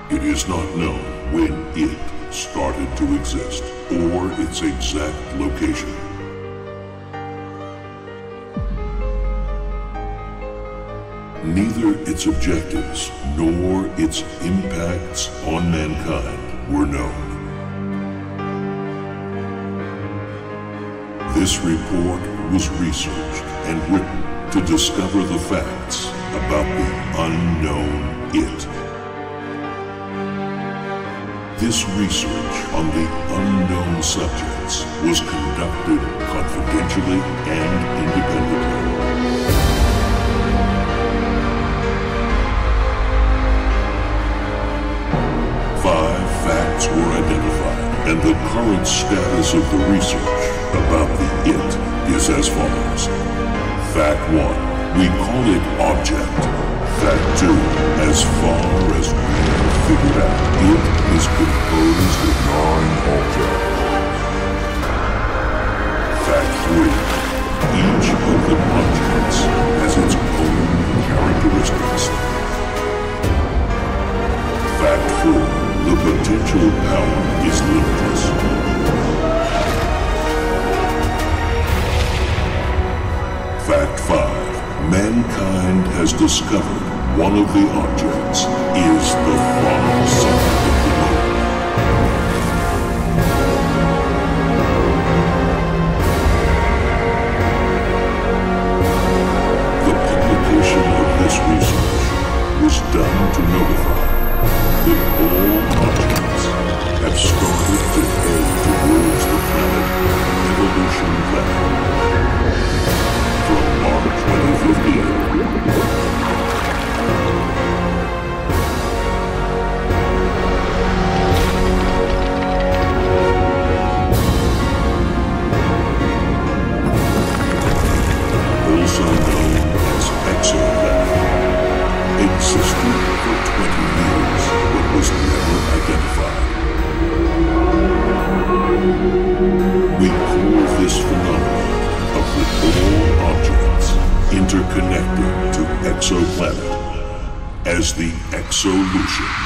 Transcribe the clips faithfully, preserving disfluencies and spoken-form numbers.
It is not known when it started to exist or its exact location. Neither its objectives nor its impacts on mankind were known. This report was researched and written to discover the facts about the unknown it. This research on the unknown subjects was conducted confidentially and independently. Five facts were identified, and the current status of the research about the it is as follows. Fact one, we call it object. Fact two, as far as we have figured out, it is composed of nine objects. Fact three, each of the objects has its own characteristics. Fact four, the potential power is limitless. Fact five, mankind has discovered one of the objects is the far side of the moon. The publication of this research was done to notify that all objects have started to head towards the planet Evolution Planet. From March twenty fifteen. Also known as Exoplanet, existed for twenty years but was never identified. We call this phenomenon of the all objects interconnected to exoplanet as the exolution.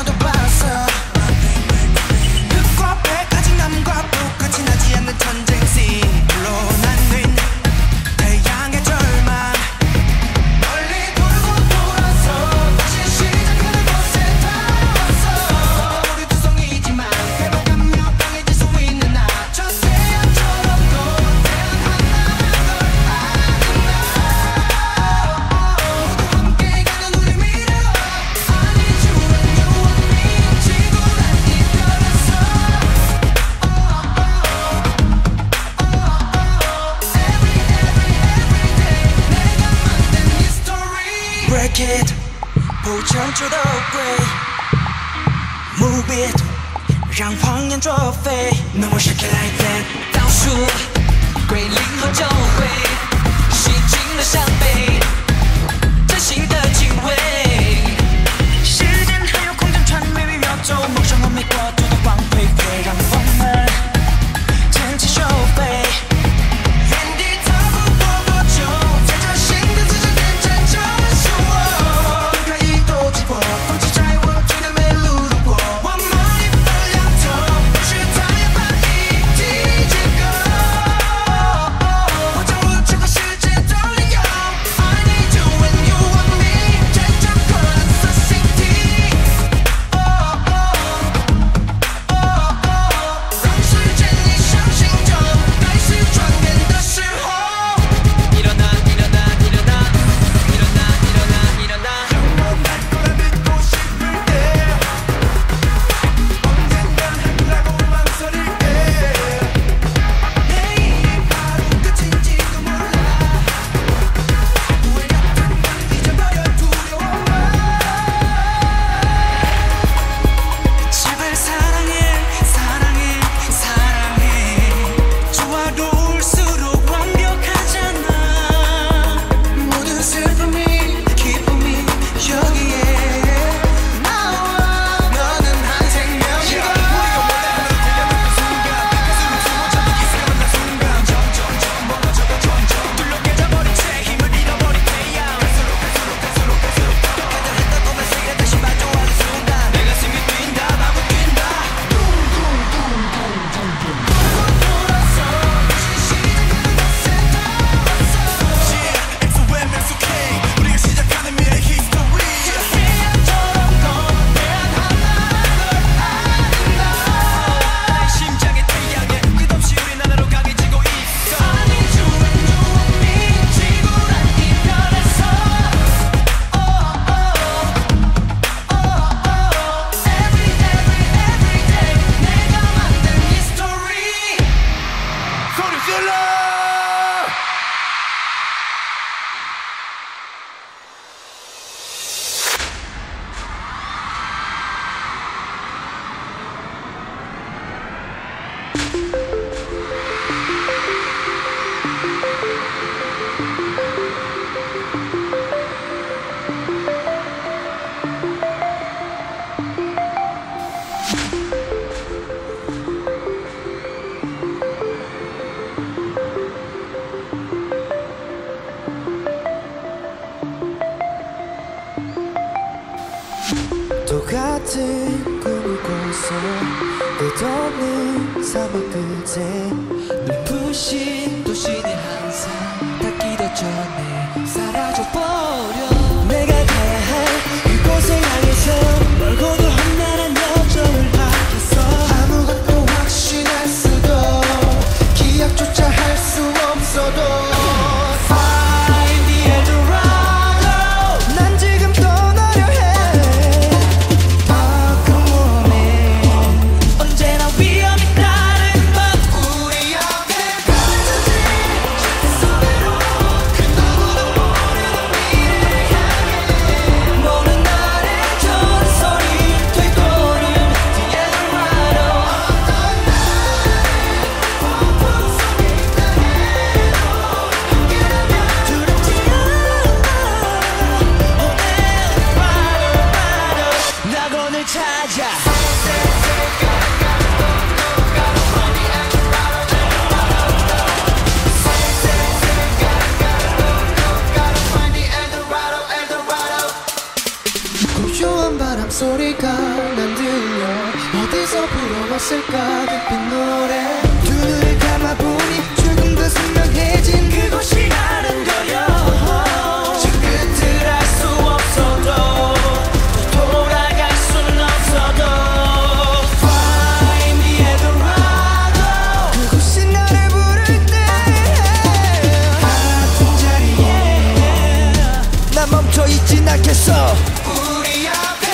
너도 봤어. 흙과 백 아직 남과 똑같이 나지 않는 전쟁신으로 나뉜 태양의 절망. 멀리 돌고 돌아서 다시 시작하는 곳에 닿았어. 우리 두성이지만 회복하며 강해질 수 있는 나. 저 태양처럼 거대한 하나한 걸 아는 나. 모두 함께 가는 우리 미래. I need you and you and me. 지구란 이별에서 Every every every day 내가 만든 이 story. Break it, push on to the grave. Move it, 让谎言作废。No more shake it like that。倒数，归零后就会洗净了伤悲，真心的敬畏。时间还有空间穿越于宇宙，梦想和美国度的光辉会让我们趁机收飞。原地踏步过多久，在这新的自己面前就是我。离开一朵击破，放弃在我最的没路路过。我梦里分两头，不许再把一地结构。我将我整个世界都利用。I need you and you want me， 坚强可能的心底。让时间你相信，就该是转变的时候。일어나 일어나 일어나 일어나 일어나 일어나 영원할 거라 믿고 싶을 때 언젠간 하려고 망설일 때 내일이 바로 끝인지도 몰라. 후회 같은 건 잊어버려 두려워만. 제발 사랑해 사랑해 사랑해. 좋아로울수록 완벽하잖아. 모든 슬픔이 기쁨이 여기에 나와. 너는 한 생명이야. 우리가 원하는 달려가는 순간 가슴을 숨어잡는 이 사람은 나 순간 점점점 멀어져가 점점 둘러 깨져버린 채 힘을 잃어버린 태양. 갈수록 갈수록 갈수록 갈수록 더 깨달았던 꿈의 세계 다시 마주하는 순간 내 가슴이 뛴다 마구 뛴다. 돌아서 다시 시작하는 곳에 닿았어. 엑소엠 엑소케이 우리가 시작하는 미래 히스토리. 저 태양처럼 거대한 하나한 걸 아는 나. 나의 심장의 태양에 끝없이 우린 하나로 강해지고 있어. I need you and you and me. 지구란 이별에서 Every every every day 내가 만든 이 story. 소리 질러. 똑같은 꿈을 꿔서 끝없는 사막 끝에 눈부신 도시는 항상 닿기도 전에 사라져버려. 내가 가야 할 그곳을 향해서 멀고도 험난한 여정을 하겠어. 아무것도 확신할 수도 기약조차 할 수 없어도 Find the Eldorado. 난 지금 떠나려 해. Come on in. 언제나 위험이 따른 법. 우리 앞에 가득히 속으로 그 누구도 모르는 미래를 향해 모든 날의 전설이 되고는 The Eldorado. 어떤 날의 폭풍 속에 있다 해도 함께라면 두렵지 않아. Oh Eldorado. 낙원을 찾아. 고요한 바람 함소리가 난 들려 어디서 불어왔을까 그 노래 두 눈을 감아보니 조금 더 선명해진 그곳이 나는 거야 저 끝을 알 수 없어도 또 돌아갈 순 없어도 Find me Eldorado 그곳이 나를 부를 때 같은 자리에 난 멈춰있진 않겠어 우리 앞에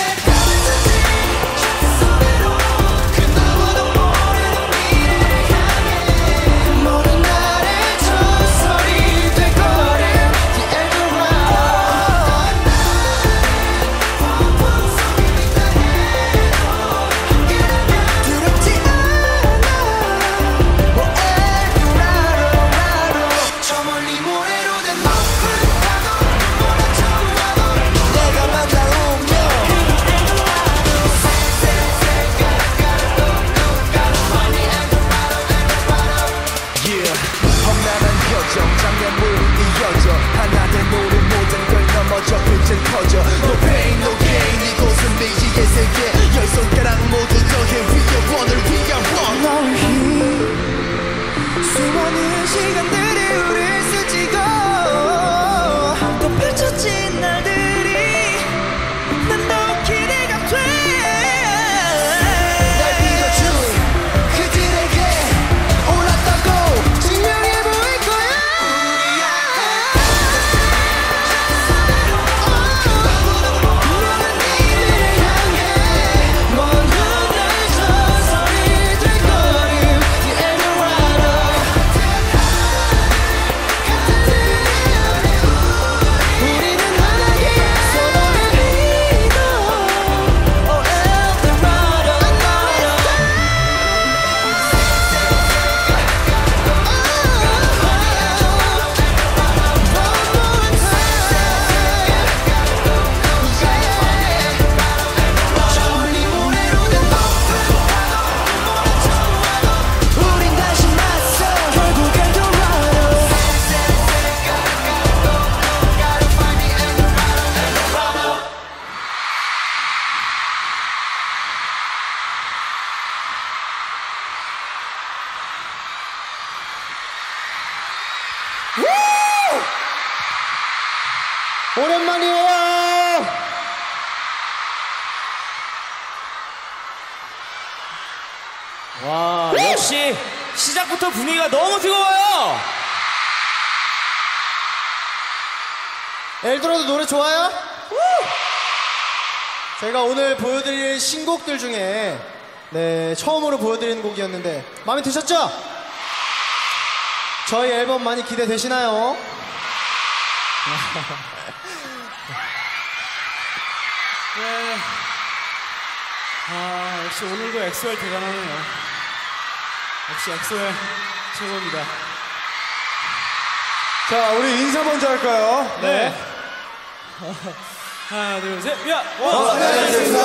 저 빛은 커져 No pain, no gain 이곳은 미지의 세계 열 손가락 모두 더해 위에 원을 위한 원 너를 위해 수많은 시간들이 우릴 스치고 또 펼쳐진 날들이 난 더 기대가 돼 날 믿어준 그들에게 올랐다고 증명해 보일 거야 우리 앞에 오랜만이에요. 와, 역시 시작부터 분위기가 너무 뜨거워요. 엘도라도 노래 좋아요? 제가 오늘 보여드릴 신곡들 중에 네 처음으로 보여드리는 곡이었는데 마음에 드셨죠? 저희 앨범 많이 기대되시나요? 네. 아, 역시 오늘도 엑소엘 대단하네요. 역시 엑소엘 최고입니다. 자, 우리 인사 먼저 할까요? 네. 하나, 둘, 셋, 야! 어, 네, 안녕하십니까.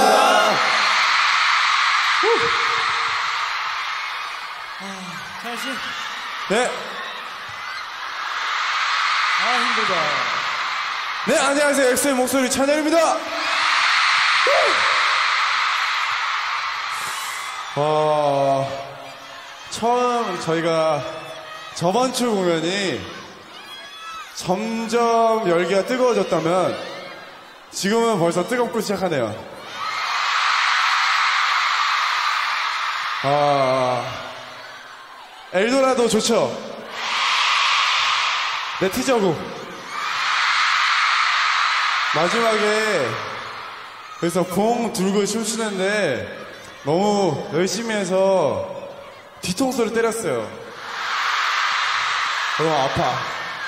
아, 찬 씨. 네. 아, 힘들다. 네, 안녕하세요. 엑소의 목소리 찬열입니다. 어, 처음 저희가 저번 주 공연이 점점 열기가 뜨거워졌다면 지금은 벌써 뜨겁고 시작하네요. 아, 엘도라도 좋죠? 네, 티저곡. 마지막에 그래서 봉 들고 춤추는데 너무 열심히 해서 뒤통수를 때렸어요. 너무 아파.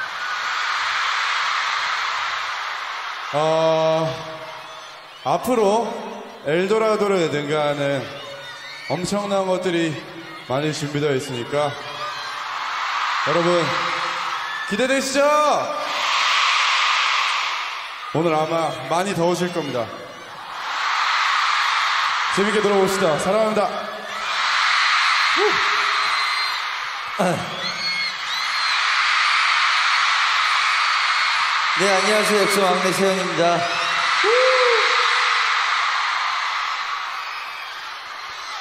어, 앞으로 엘도라도를 능가하는 엄청난 것들이 많이 준비되어 있으니까 여러분 기대되시죠? 오늘 아마 많이 더우실 겁니다. 재밌게 놀아봅시다. 사랑합니다. 네, 안녕하세요. 엑소 막내 세현입니다.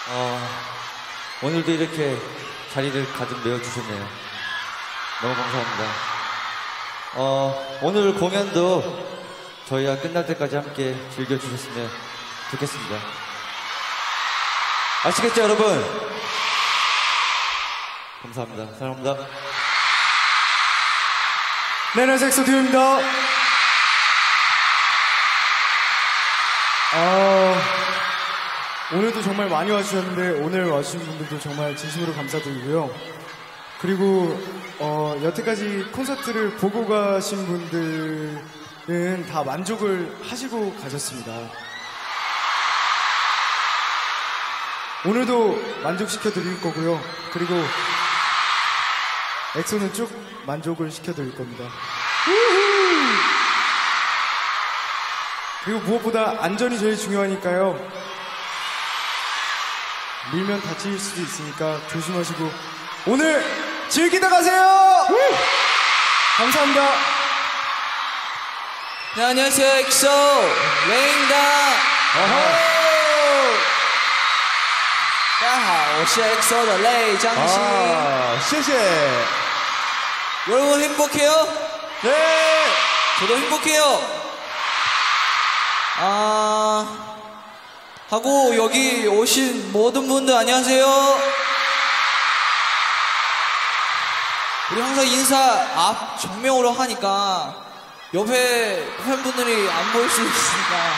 어, 오늘도 이렇게 자리를 가득 메워주셨네요. 너무 감사합니다. 어, 오늘 공연도 저희가 끝날 때까지 함께 즐겨주셨으면 좋겠습니다. 아시겠죠, 여러분? 감사합니다. 사랑합니다. 네, 안녕하세요, 엑소 듀오입니다. 아, 오늘도 정말 많이 와주셨는데 오늘 와주신 분들도 정말 진심으로 감사드리고요. 그리고 어, 여태까지 콘서트를 보고 가신 분들은 다 만족을 하시고 가셨습니다. 오늘도 만족시켜 드릴 거고요. 그리고 엑소는 쭉 만족을 시켜 드릴 겁니다. 그리고 무엇보다 안전이 제일 중요하니까요. 밀면 다칠 수도 있으니까 조심하시고 오늘 즐기다 가세요. 감사합니다. 네, 안녕하세요, 엑소 레인입니다. 大家好，我是 엑소的레이 장신. 아, 谢谢. 여러분 행복해요? 네. 저도 행복해요. 아, 하고 여기 오신 모든 분들 안녕하세요. 우리 항상 인사 앞 정면으로 하니까 옆에 팬분들이 안 보일 수 있으니까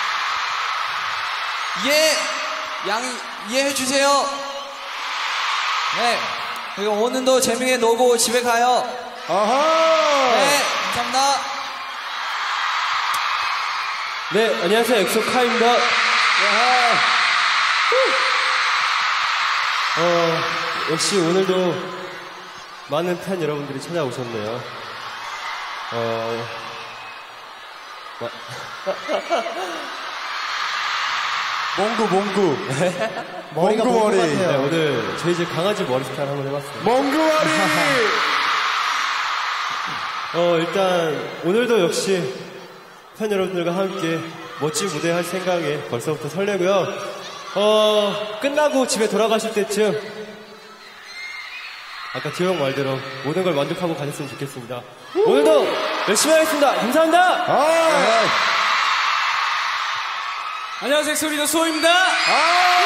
이해, 양, 이해해 주세요. 네, 그리고 오늘도 재밌게 놀고 집에 가요. 아하. 네, 감사합니다. 네, 안녕하세요. 엑소 카입니다. 어, 역시 오늘도 많은 팬 여러분들이 찾아오셨네요. 어, 마... 몽구 몽구. 몽구 머리. 네, 오늘 저희 집 강아지 머리 스타일 한번 해봤어요. 몽구 머리. 어, 일단 오늘도 역시 팬 여러분들과 함께 멋진 무대 할 생각에 벌써부터 설레고요. 어, 끝나고 집에 돌아가실 때쯤 아까 디오 형 말대로 모든 걸 만족하고 가셨으면 좋겠습니다. 오늘도 열심히 하겠습니다. 감사합니다. 아. 네. 안녕하세요, 엑소 리더 수호입니다. 아.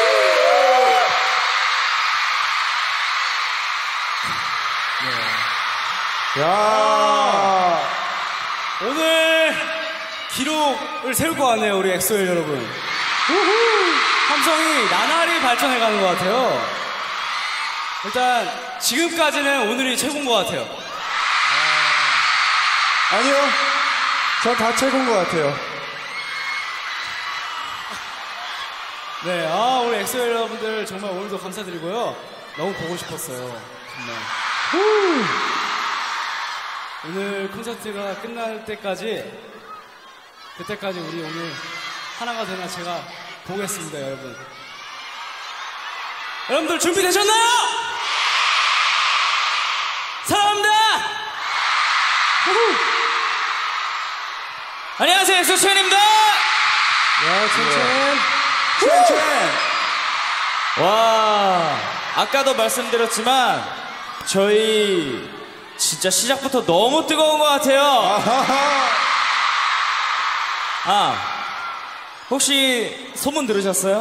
네. 야. 오늘 기록을 세울 것 같네요, 우리 엑소엘 여러분. 함성이 나날이 발전해가는 것 같아요. 일단 지금까지는 오늘이 최고인 것 같아요. 아니요. 전 다 최고인 것 같아요. 네, 아 우리 엑소엘 여러분들 정말 오늘도 감사드리고요. 너무 보고 싶었어요, 정말. 후. 오늘 콘서트가 끝날 때까지, 그때까지 우리 오늘 하나가 되나 제가 보겠습니다, 여러분. 여러분들 준비되셨나요? 사랑합니다! 후후. 안녕하세요, 엑소 첸입니다! 야, 첸첸. 첸첸. 와, 아까도 말씀드렸지만 저희 진짜 시작부터 너무 뜨거운 것 같아요. 아, 혹시 소문 들으셨어요?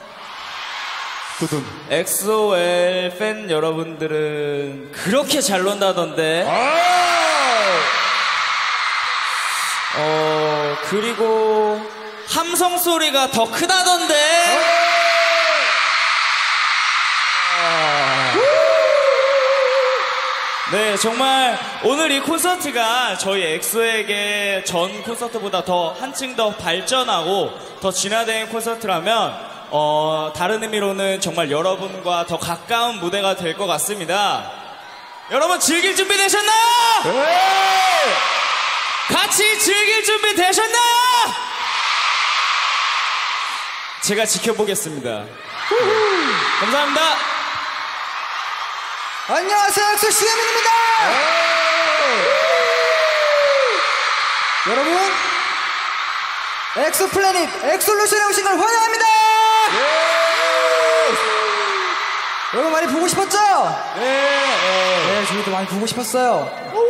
두둔. 엑소엘 팬 여러분들은 그렇게 잘 논다던데. 어, 그리고 함성 소리가 더 크다던데. 네, 정말 오늘 이 콘서트가 저희 엑소에게 전 콘서트보다 더 한층 더 발전하고 더 진화된 콘서트라면 어, 다른 의미로는 정말 여러분과 더 가까운 무대가 될 것 같습니다. 여러분 즐길 준비 되셨나요? 네! 같이 즐길 준비 되셨나요? 제가 지켜보겠습니다. 감사합니다. 안녕하세요, 엑소 씨엠입니다. 여러분, 엑소 플래닛 엑솔루션에 오신 걸 환영합니다. 보고 싶었죠? 네. 네, 저희도 많이 보고 싶었어요.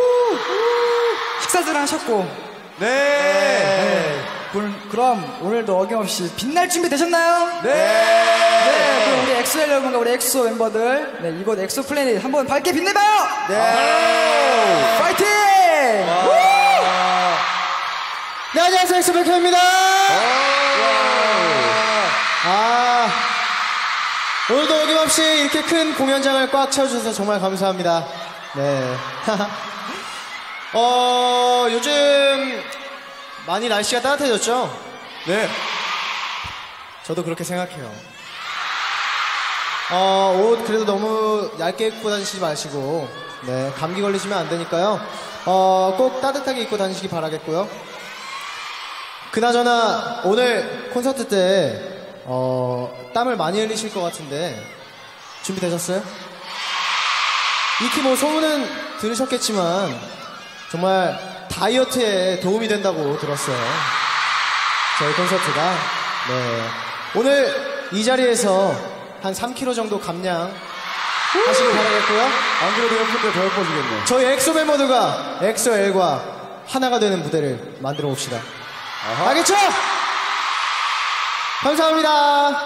식사들 하셨고. 네. 네. 그럼, 그럼 오늘도 어김없이 빛날 준비 되셨나요? 네. 네. 그럼 우리 엑소 여러분과 우리 엑소 멤버들, 네, 이곳 엑소 플래닛 한번 밝게 빛내봐요. 네. 파이팅! 네, 안녕하세요. 엑소 백현입니다. 아, 오늘도 어김없이 이렇게 큰 공연장을 꽉 채워주셔서 정말 감사합니다. 네. 어, 요즘 많이 날씨가 따뜻해졌죠? 네. 저도 그렇게 생각해요. 어, 옷 그래도 너무 얇게 입고 다니시지 마시고, 네, 감기 걸리시면 안 되니까요. 어, 꼭 따뜻하게 입고 다니시기 바라겠고요. 그나저나 오늘 콘서트 때 어, 땀을 많이 흘리실 것 같은데 준비되셨어요? 익히 뭐 소문은 들으셨겠지만 정말 다이어트에 도움이 된다고 들었어요. 저희 콘서트가. 네. 오늘 이 자리에서 한 삼 킬로그램 정도 감량 하시길 바라겠고요. 안 그래도 예쁜데 더 예뻐지겠네. 저희 엑소 멤버들과 엑소엘과 하나가 되는 무대를 만들어 봅시다. 아하. 알겠죠? 감사합니다.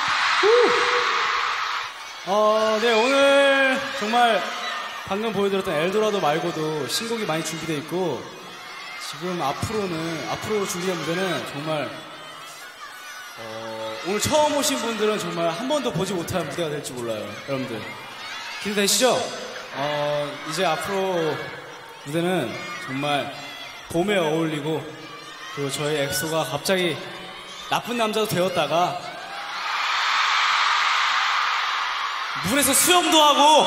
어, 네, 오늘 정말 방금 보여드렸던 엘도라도 말고도 신곡이 많이 준비되어 있고, 지금 앞으로는, 앞으로 준비된 무대는 정말, 어, 오늘 처음 오신 분들은 정말 한 번도 보지 못할 무대가 될지 몰라요. 여러분들. 기대되시죠? 어, 이제 앞으로 무대는 정말 봄에 어울리고, 그리고 저희 엑소가 갑자기 나쁜 남자도 되었다가 물에서 수영도 하고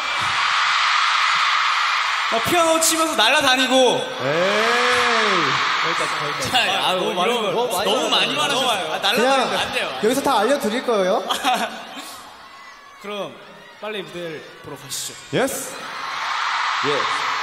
막 피아노 치면서 날아다니고. 에이. 자, 아, 너무 많이 말, 너무 많이, 너무 많이 말하셨어요. 아, 날아다니면 안 돼요. 여기서 다 알려드릴 거예요. 그럼 빨리 무대를 보러 가시죠. 예스. 예.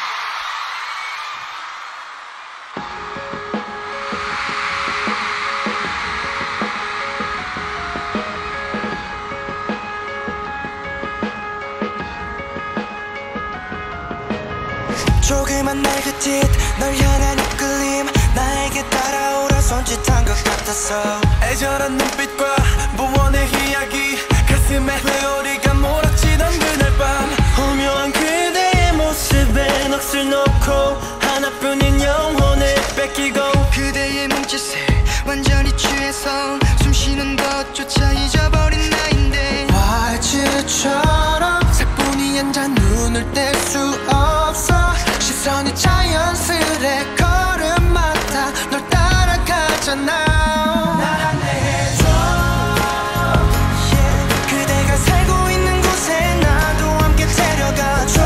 조그만 날긋짓 널 향한 이끌림 나에게 따라오라 손짓한 것 같았어 애절한 눈빛과 무언의 이야기 가슴에 회오리가 몰아치던 그날 밤 오묘한 그대의 모습에 넋을 놓고 하나뿐인 영혼을 뺏기고 그대의 몸짓에 완전히 취해서 숨쉬는 것조차 잊어버린 나인데 와이즈처럼 사뿐히 앉아 눈을 뗄 수 없어 시선이 자연스레 걸음마다 널 따라가잖아 날 안내해줘 yeah. 그대가 살고 있는 곳에 나도 함께 데려가줘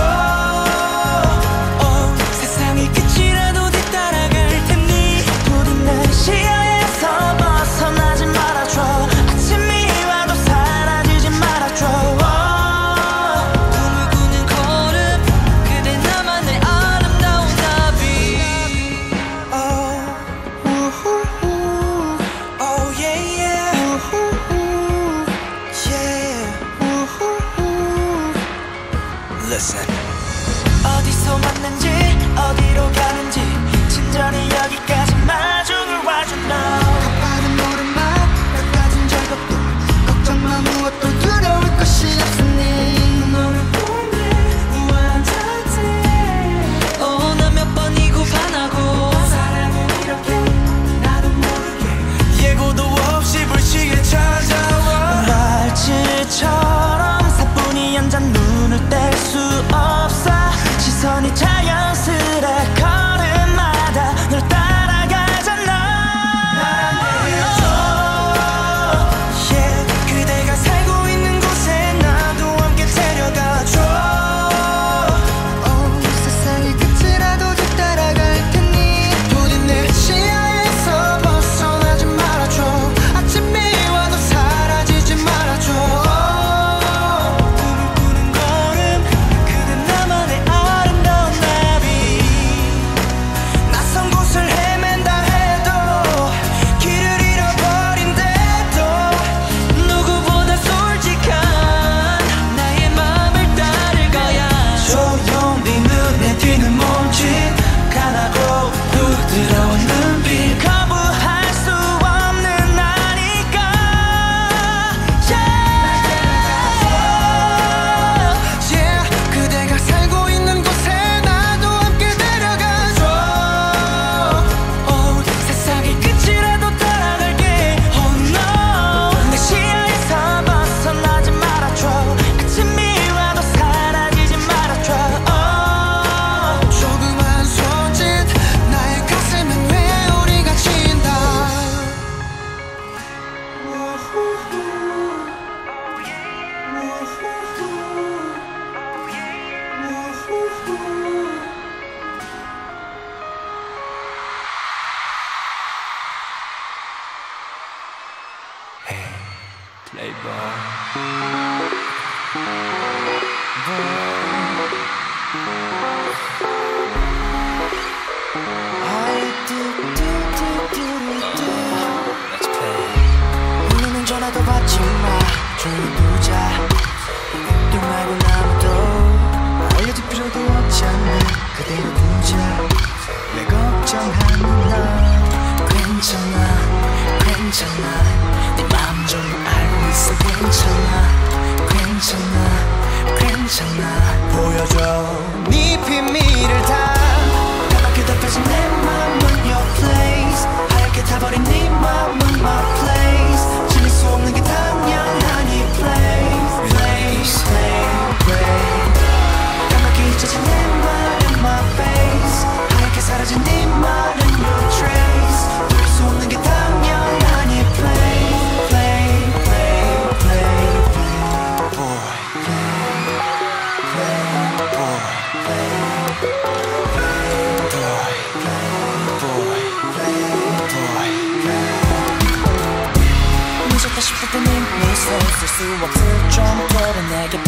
oh. 세상의 끝이라도 뒤따라갈 테니 부디 날 시야에서 벗어나지 말아줘 아침이 와도 사라지지 말아줘 oh. 꿈을 꾸는 걸음 그대 나만의 아름다운 나비 oh. 우후후. Oh yeah yeah 우후후. yeah 우후후. Listen 어디서 만난지 어디로 가는지 친절히 여기까지 마중을 와줘 now 가파른 오르막 끝까진 절벽도 걱정 마 무엇도 두려울 것이 없으니 너를 보내 우아한 자세 어, 나 몇 번이고 반하고 사랑은 이렇게 나도 모르게 예고도 없이 불시에 찾아와 말치처럼 사뿐히 앉아 눈을 뗄 수 없어 울리는 전화도 받지 마. 조용히 두자. 또 말고 아무도 알려줄 필요도 없잖아. 그대로 두자. 왜 걱정하는 너. 괜찮아 괜찮아. 네 마음 전부 알고 있어. 괜찮아 괜찮아 괜찮아. 보여줘 네 비밀을 다. 까맣게 덮여진 내 맘은 your place. 하얗게 타버린 네 맘은 my place. 질릴 수 없는 게 당연한 이 place. place play play. 까맣게 잊혀진 내 말은 my face. 하얗게 사라진 네 말은 your trace. 들을 수 없는 게 당연한 이 place. play play play play. boy play play boy play. 늦었다 싶을 땐 이미 쓸 수 없을 정도로 내게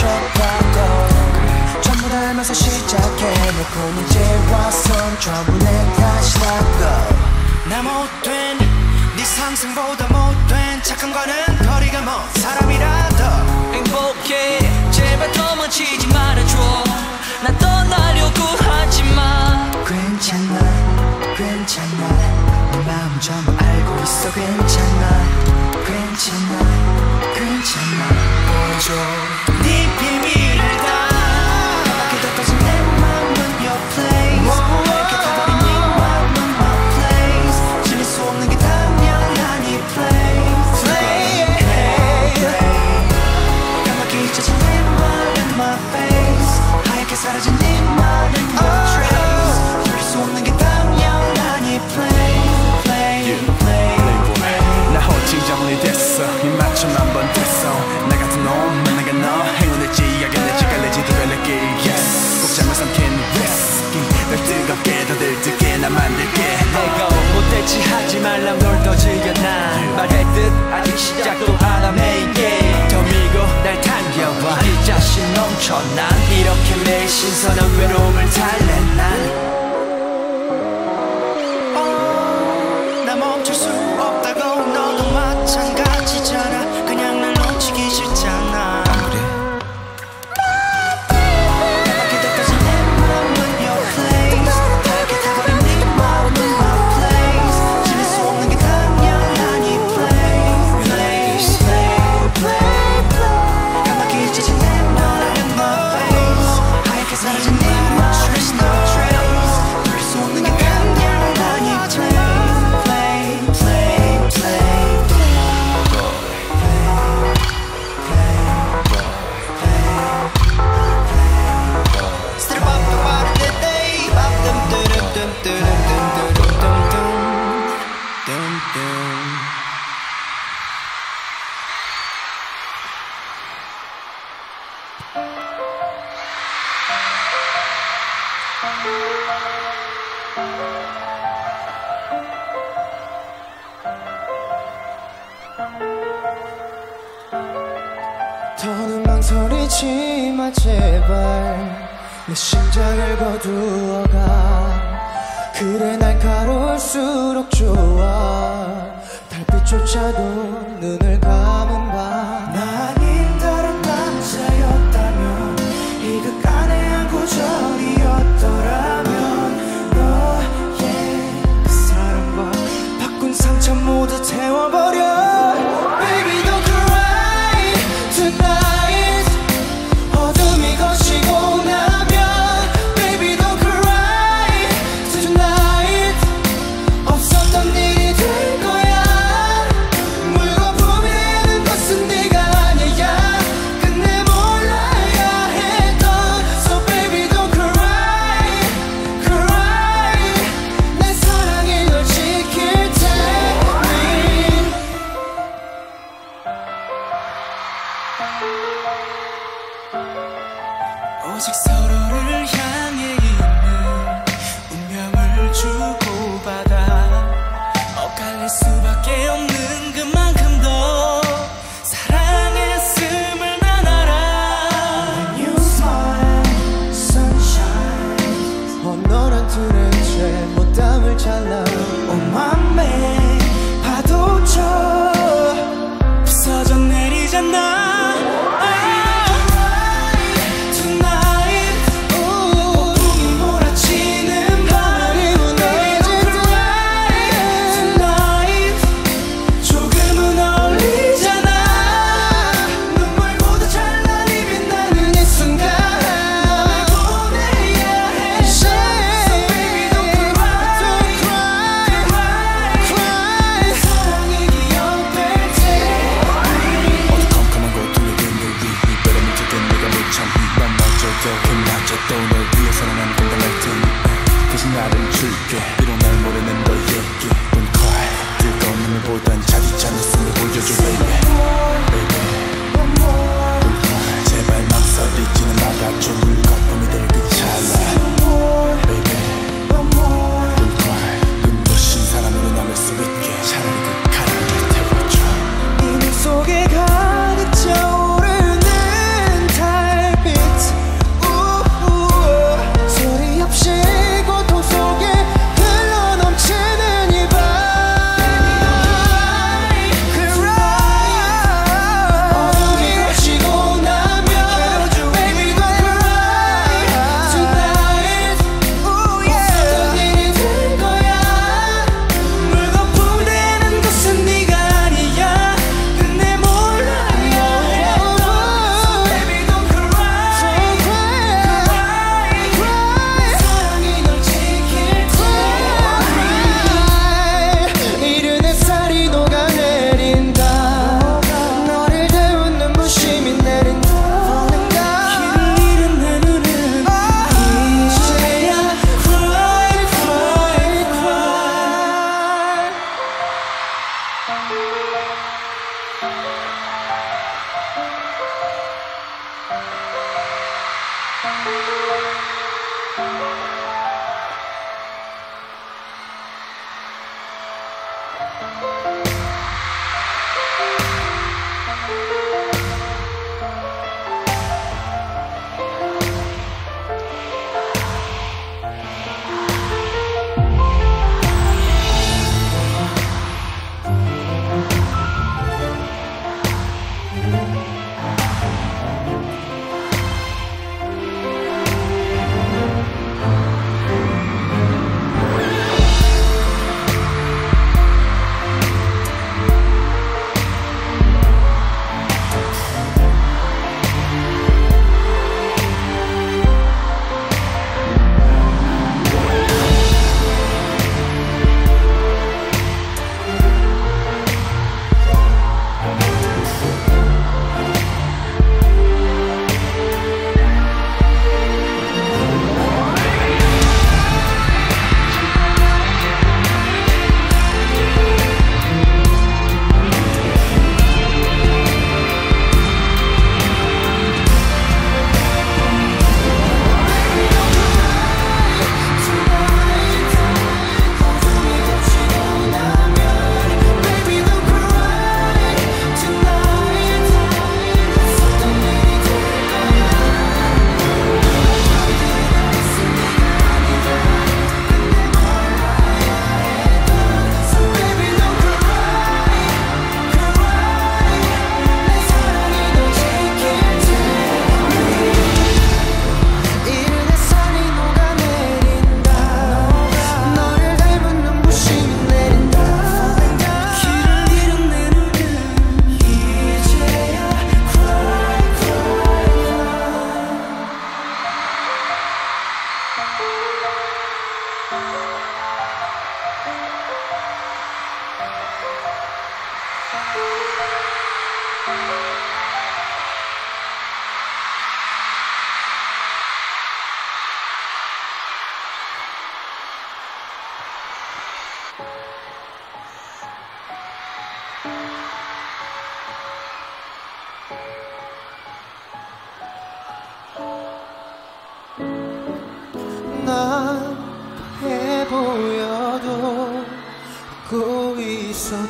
빠져봐도 전부 다 알면서 시작해놓고 이제 와선 전부 내 탓이라고. 나 못된 네 상승보다 못된 착함과는 거리가 먼 사람이라도 행복해 제발 도망치지 말아줘. 난 떠나려고 하지마. 괜찮아 괜찮아. 네 마음 전부 알고 있어. 괜찮아 괜찮아 괜찮아. 보여줘 네 비밀을 다. 까맣게 덮여진 내 맘은 your place. 하얗게 타버린 네 맘은 my place. 질릴 수 없는 게 당연한 이 place. play play play. 까맣게 잊혀진 내 말은 my face. 하얗게 사라진 네 말은 your trace. 들을 수 없는 게 당연한 이 place. play play play. 나 호칭 정리됐어. 이 맞춤 한번 됐어. 나 같은 놈 만나가 너 행운을지 야견을지 갈래지도 갈래길 yes. 복장을 삼킨 위스키 널 뜨겁게 더 들뜨게 나 만들게. 내가 못됐지 하지 말람 널 더 즐겨. 난 말했듯 아직 시작도 안 함 내게. 더 밀고 날 당겨봐. 이 자신 넘쳐. 난 이렇게 매일 신선한 외로움을 달래. 난 나 멈출 수 없다고. 너도 마찬가지잖아. 그냥 날 놓치기 싫잖아. 까맣게 덮여진 내 맘은 your place. 하얗게 타버린 네 맘은 my place. 질릴 수 없는 게 당연한 이 place. place play play play. 까맣게 잊혀진 내 말은 my face. 하얗게 사라진 네 말은 no trace. 들을 수 없는 게 당연한 이 place. 더는 망설이지 마 제발. 내 심장을 거두어가. 그래 날카로울수록 좋아. 달빛조차도 눈을 감은 밤. 나 아닌 다른 남자였다면 이 극 안에 한 구절이었더라면 너의 그 사랑과 바꾼 상처 모두 태워버려. Baby don't cry tonight. 어둠이 거치고 나면 Baby don't cry tonight. 없었던 일이 될 거야. 물거품이 되는 것은 네가 아니야. 끝내 몰라야 했던 So baby don't cry cry. 내 사랑이 널 지킬 테니. 오직 서로를 향해 있는 운명을 주고받아 엇갈릴 수밖에 없는 그만큼 더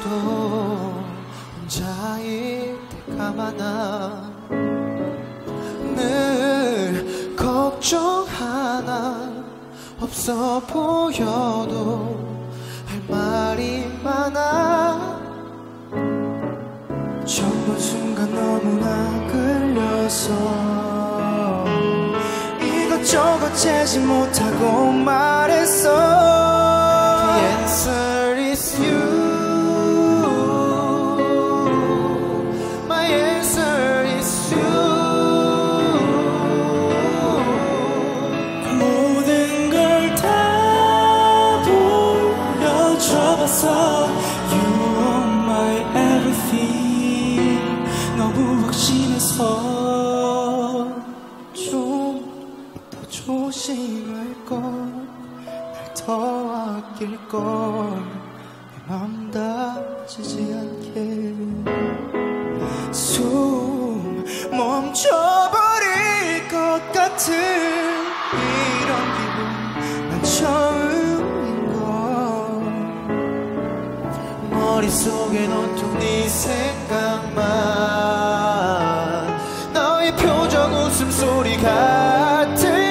혼자일 때가 많아. 늘 걱정 하나 없어 보여도 할 말이 많아. 처음 본 순간 너무나 끌려서 이것저것 재지 못하고 말했어. The answer is you. My answer is you. 모든 걸 다 보여줘봤어. You are my everything. 너무 확신해서 조심할걸, 날 더 아낄걸, 내 맘 다치지 않게. 숨 멈춰버릴 것 같은 이런 기분 난 처음인걸. 머릿속엔 온통 네 생각만, 너의 표정 웃음소리가 들려.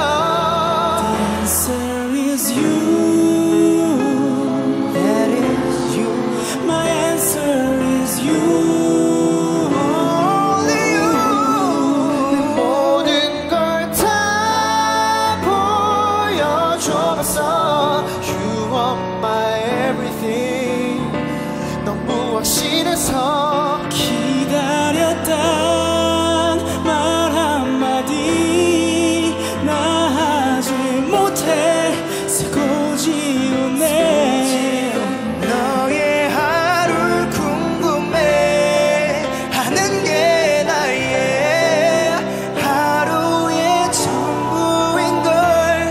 기다렸단 말 한마디 나 하지 못해 쓰고 지우네. 너의 하루를 궁금해 하는 게 나의 하루의 전부인걸.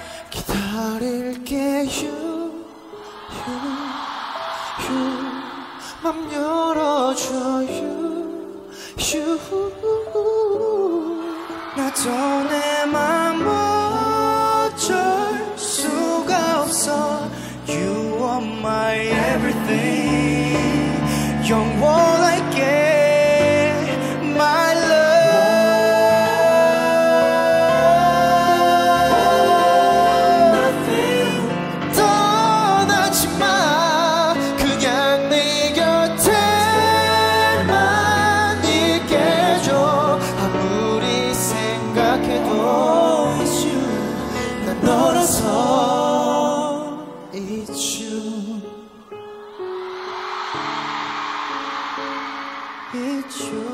기다릴게 you, you, you. 맘 열어줘요. You. 나도 내 맘 어쩔 수가 없어. You are my everything. 영원할게 my love. Nothing. 떠나지 마. 그냥 내 곁에만 있게 해줘. 아무리 생각해도 난 너라서 It's you. It's you.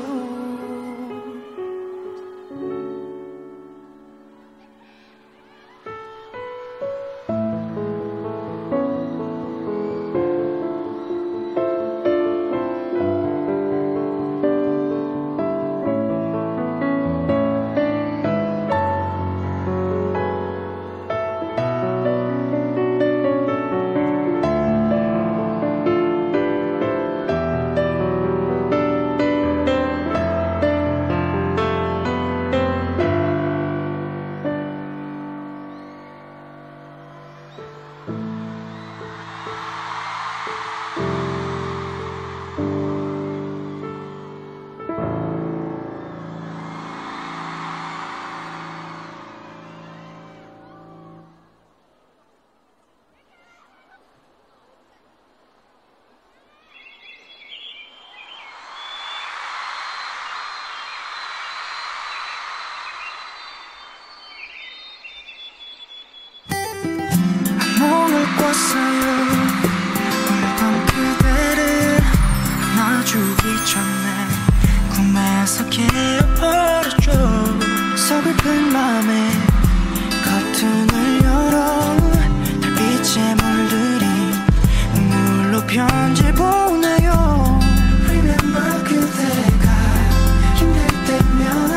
몸을 꿨어요. 어젯밤 그대를 놔주기 전에 꿈에서 깨어버렸죠. 서글픈 맘에 커튼을 열어 달빛에 물들인 눈물로 편지 보내요. Remember 그대가 힘들 때면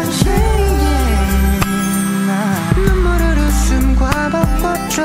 한시에 나 눈물을 웃음과 바꿨죠.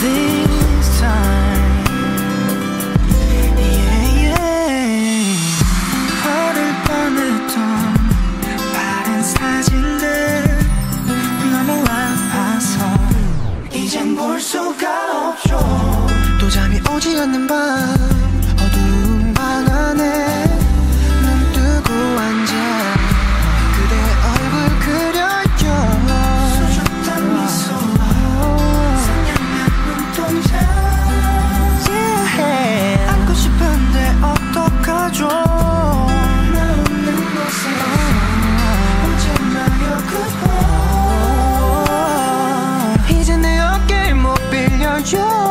this time. Yeah, yeah. 버릴 뻔했던 바른 사진들 너무 아파서 이젠 볼 수가 없죠. 또 잠이 오지 않는 밤 어두운 방 안에 눈 뜨고 앉아 그대 얼굴 그려요. 수줍던 미소와 상냥한 눈동자. yeah. 안고 싶은데 어떡하죠. 나 없는 곳에 언제나요 그곳. 이제 내 어깨를 못 빌려줘.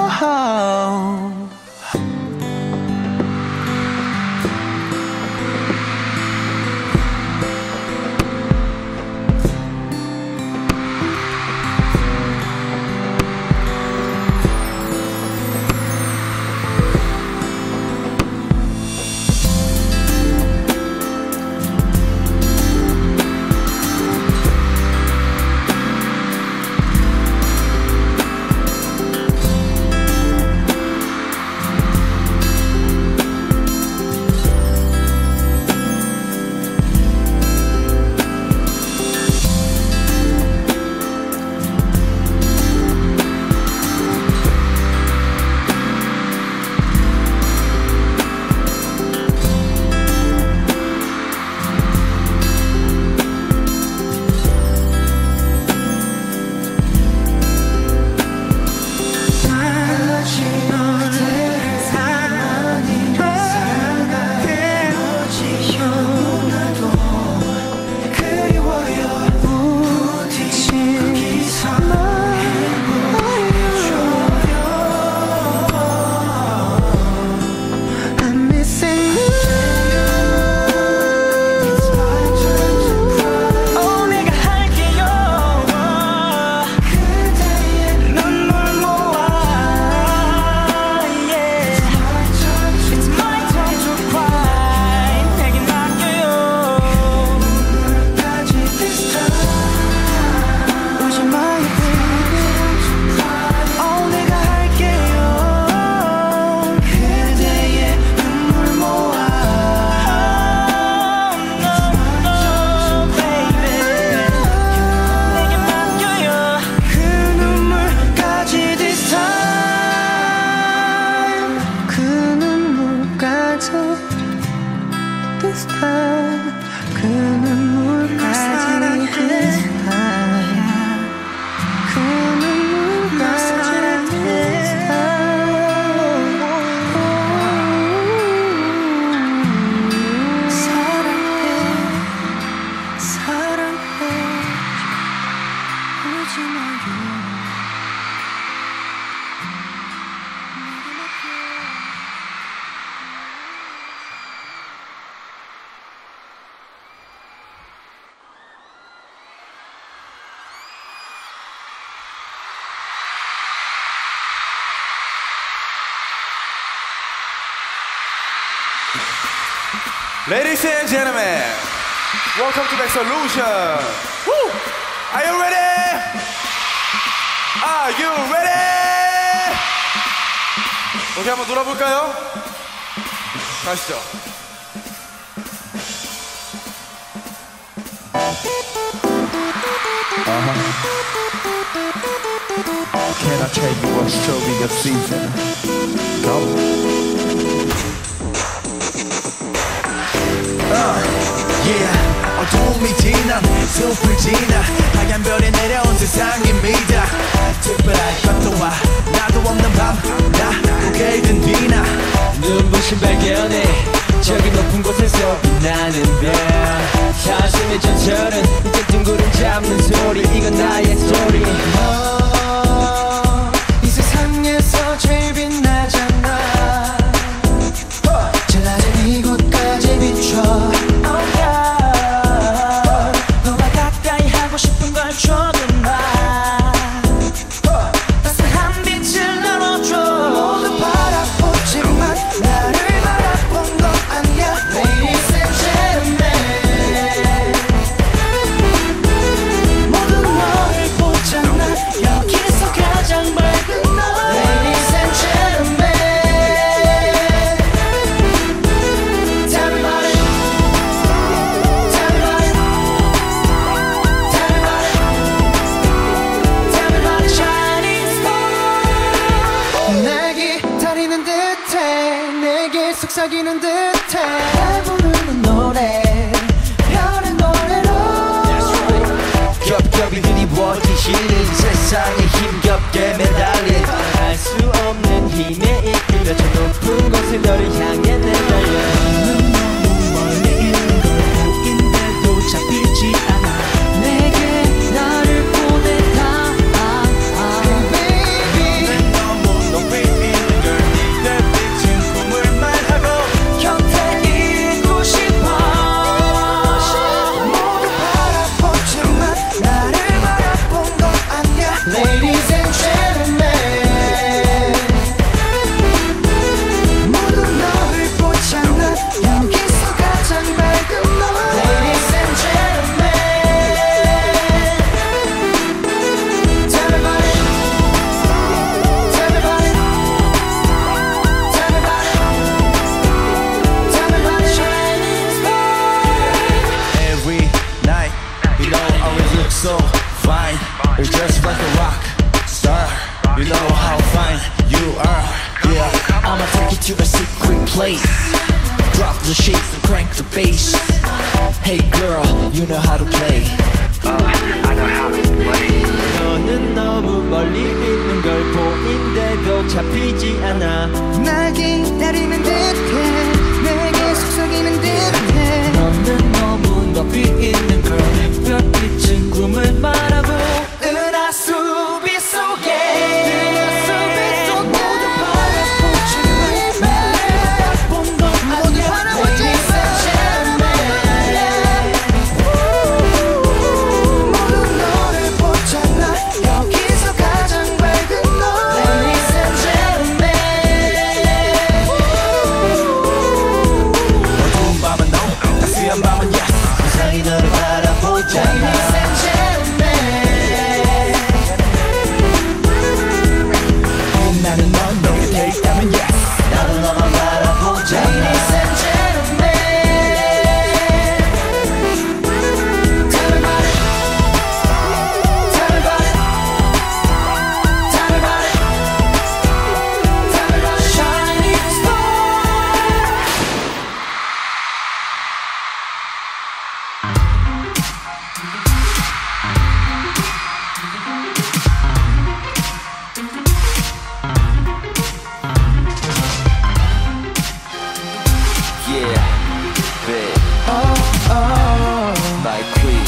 Ladies and gentlemen, welcome to Next Solution. Woo! Are you ready? Are you ready? 오케이, 한번 놀아볼까요? 가시죠. Uh-huh. Can I tell you a story of season? Go. Uh, yeah, 어둠이 지난 숲을 지나 하얀 별이 내려온 세상입니다. 특별할 것도 와 나도 없는 밤 나 고개를 든 뒤나 눈부신 발견에 저기 높은 곳에서 빛나는 별 사심의 전설은 이제 둥그름 잡는 소리 이건 나의 스토리. 어, 이 세상에서 제일 빛나잖아. 제일 낮은 이곳까지 비춰. Oh God, 너와 가까이 하고 싶은 걸 줘도 나 따스한 빛을 나눠 날 기다리는 듯해 내게 속삭이는 듯해 날 부르는 노래 별의 노래로 겹겹이 드리워지시는 세상에 힘겹게 매달린 알 수 없는 힘에 이끌려 저 높은 곳에 너를 향해 내달려 넌 너무 멀리 있는 걸 보인데도 잡히지 않아 내게 나를 보내다 Baby 너무 높이 있는 걸 네가 비친 꿈을 말하고 곁에 있고 싶어 모두 바라보지만 나를 바라본 건 아니야 Ladies and gentlemen 모두 너를 보잖아 여기서 가장 밝은 너 Ladies and gentlemen Tell me about it Tell me about it Tell me about it Tell me about it Shining star Every night you know I always look so fine you're just like a rock star you know how fine you are yeah I'ma take you to a secret place drop the shades and crank the bass hey girl you know how to play I know how to play 너는 너무 멀리 있는 걸 보인데도 잡히지 않아 날 기다리는 듯해 내게 속삭이는 듯해 너는 너무 높이 있는 걸 별빛은 꿈을 말하고 은하수비 속에 은하수비 속에 모두 바라보지만 나를 바라본 건 아니야 Ladies and gentlemen 모두 너를 보잖아 여기서 가장 밝은 너 Ladies and gentlemen 어두운 밤은 no 따스한 밤은 yes 세상이 너를 바라보잖아 Ladies and gentlemen 나는 넌 너 곁에 있다면 yes 나도 너만 바라보잖아 Ladies and gentlemen Tell me about it Tell me about it Tell me about it Tell me about it Shining star yeah babe my queen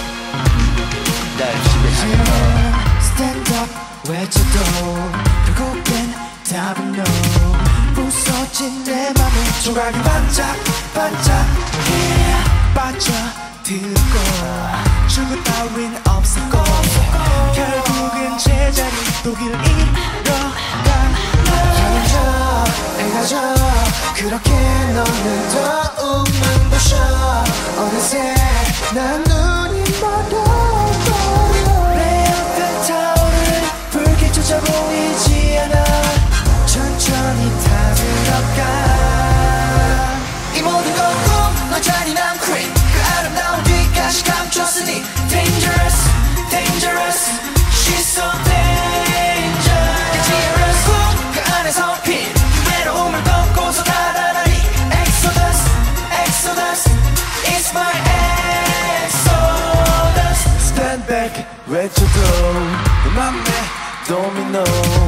날 지배하는 너 Stand up 외쳐도 결국엔 답은 no 부서진 내 맘에 조각이 반짝 반짝해 빠져들고 출구 따윈 없었고 결국은 제자리 독일 잃어가 가려져 애가 져 그렇게 너는 더욱만 부셔 어느새 난 눈이 멀어버려 내 옆에 타오르는 붉게 쫓아 보이지 않아 천천히 타들어가 이 모든 건 꿈, 너 잔인한 queen 그 아름다운 뒤까지 감췄으니 Dangerous, dangerous She's so dangerous Dangerous 꿈, 그 안에서 핀 외로움을 덮고서 달아나리 Exodus, Exodus It's my Exodus Stand back 외쳐도 내 맘에 도미노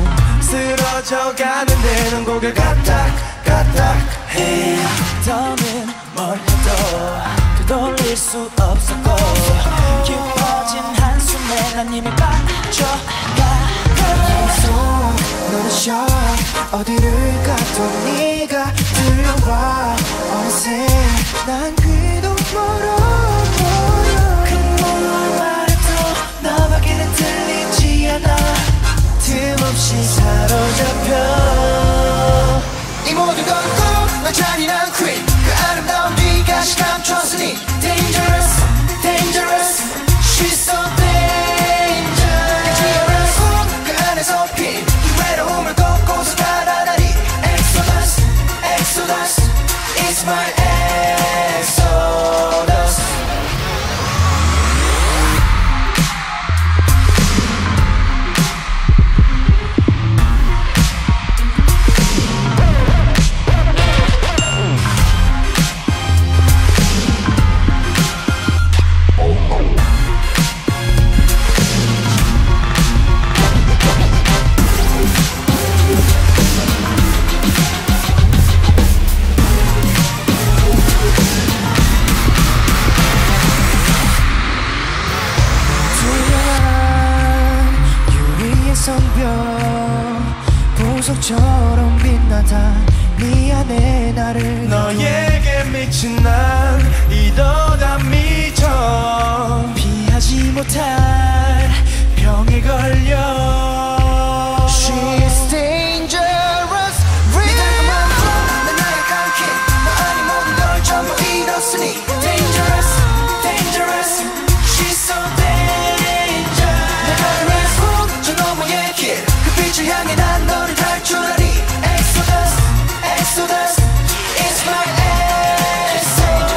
쓰러져 가는데 넌 고개 까딱까딱해 더는 뭘 해도 되돌릴 수 없었고 깊어진 한숨에 난 이미 빠져가 계속 너는 쉬어 어디를 가도 네가 들려와 어느새 난 귀도 멀어버려 그 뭘 말해도 너밖에는 들리지 않아 틈없이 사로잡혀 이 모든 건 꿈, 난 잔인한 queen 그 아름다운 뒤까지 감췄으니 Dangerous, dangerous She's so dangerous Dangerous 꿈, 그 안에서 핀 이 외로움을 꺾고서 달아나리 Exodus, Exodus It's my Exodus 보석처럼 빛나다 미안해 나를 너에게 미친 난 이러다 미쳐 피하지 못할 병에 걸려 She's dangerous 믿을만 난 나약한 kid 너 아닌 모든 걸 전부 잃었으니 Dangerous, dangerous She's so dangerous 내가 red 저 너머의 길 그 빛을 향해 난 너를 탈출하리 Exodus, Exodus It's my Exodus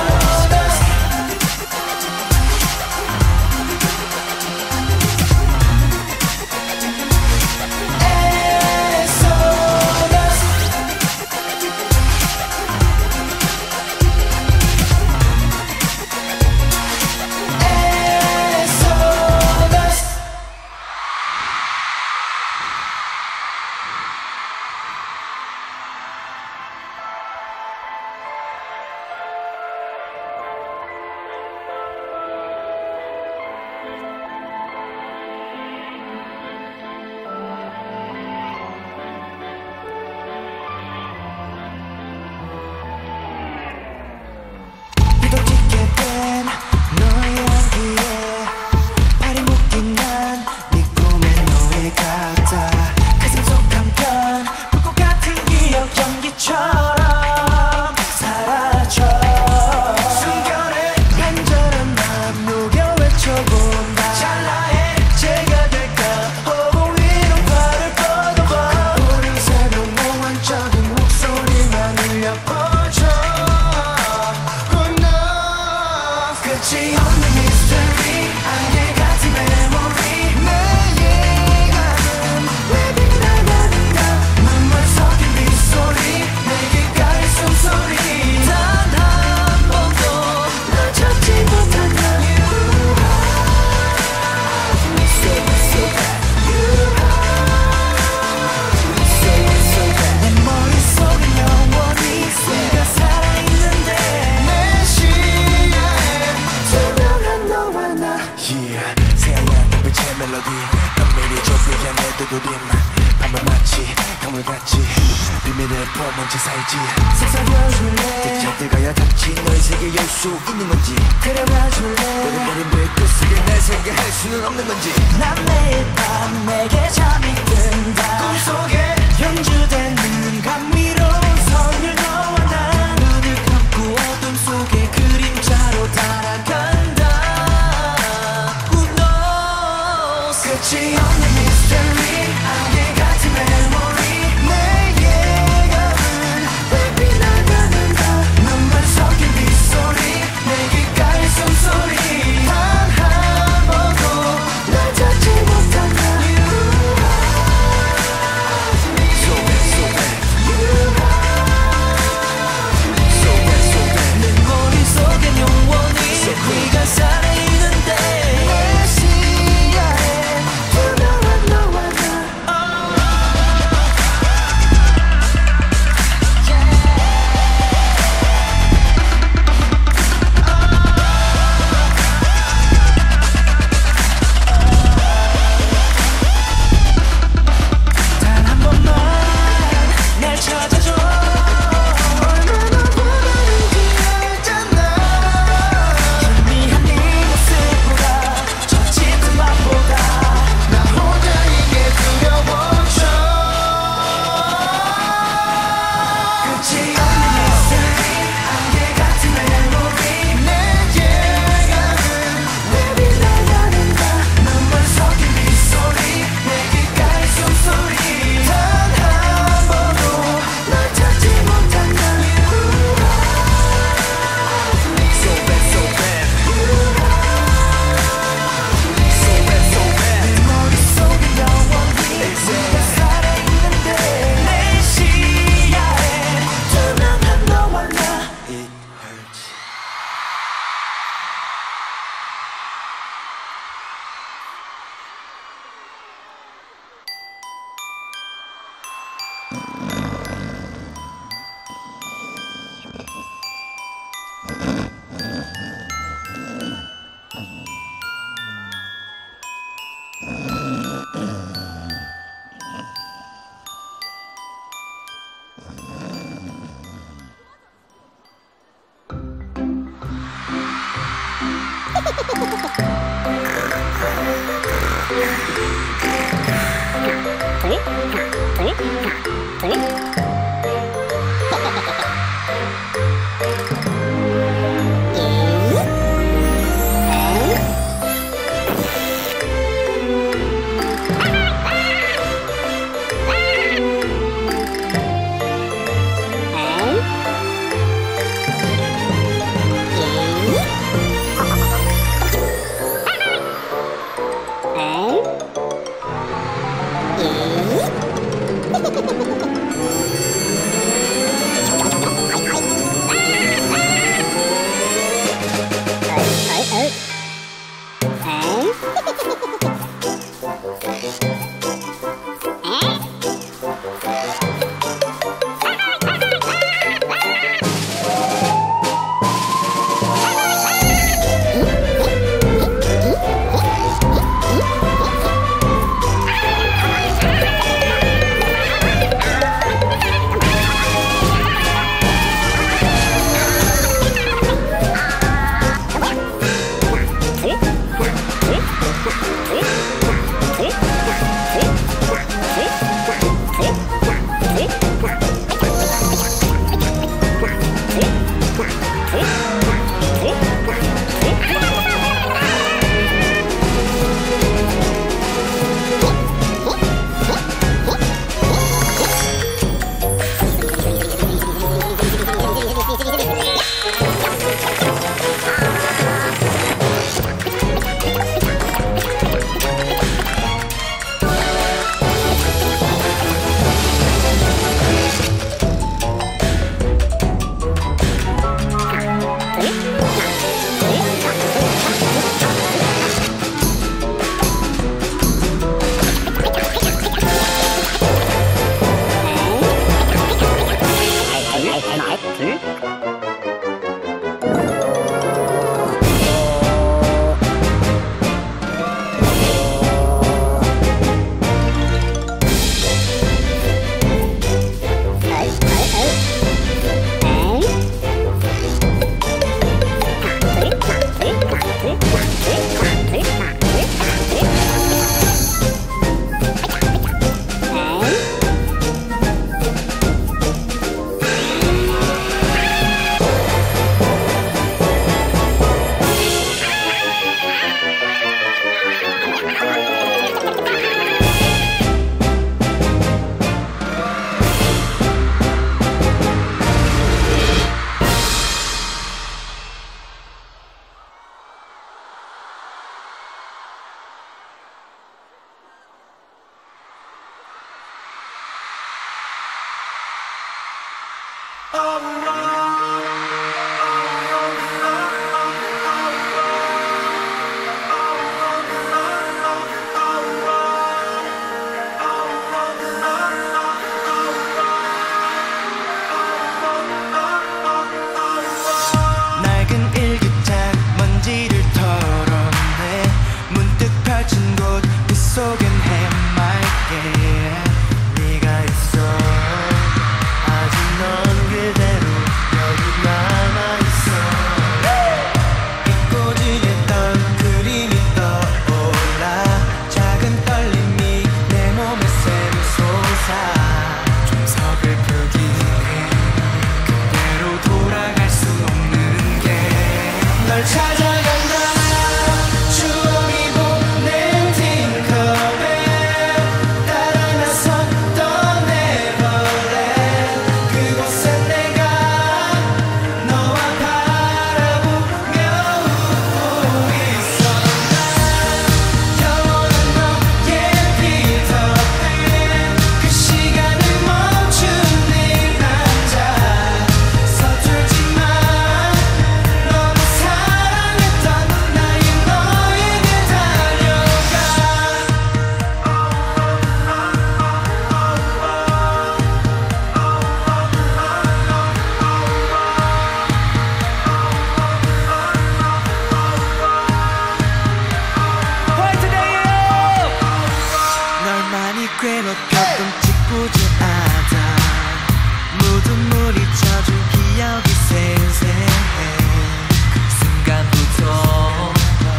기억이 생생해 그 순간부터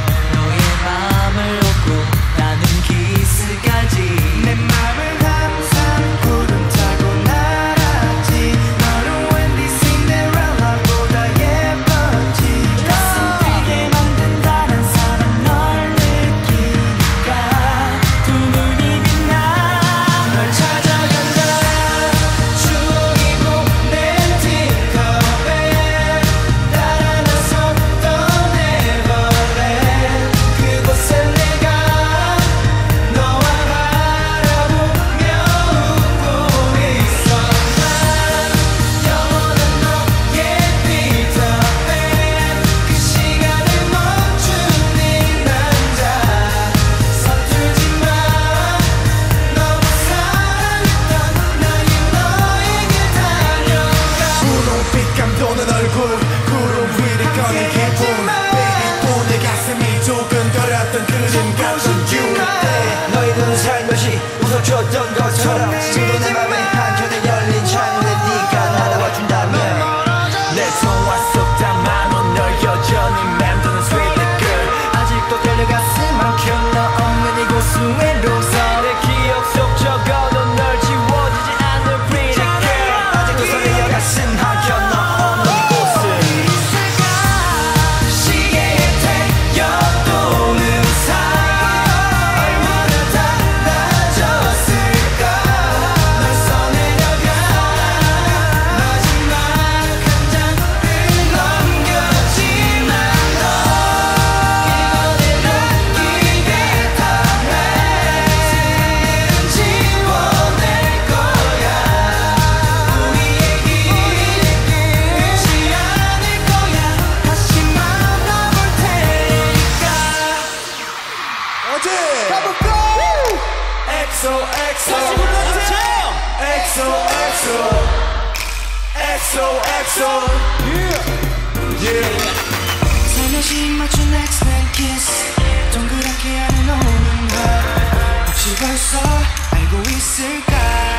엑소 엑소 yeah yeah 살며시 맞춘 엑스맨 키스 동그랗게 하는 오는 걸 혹시 벌써 알고 있을까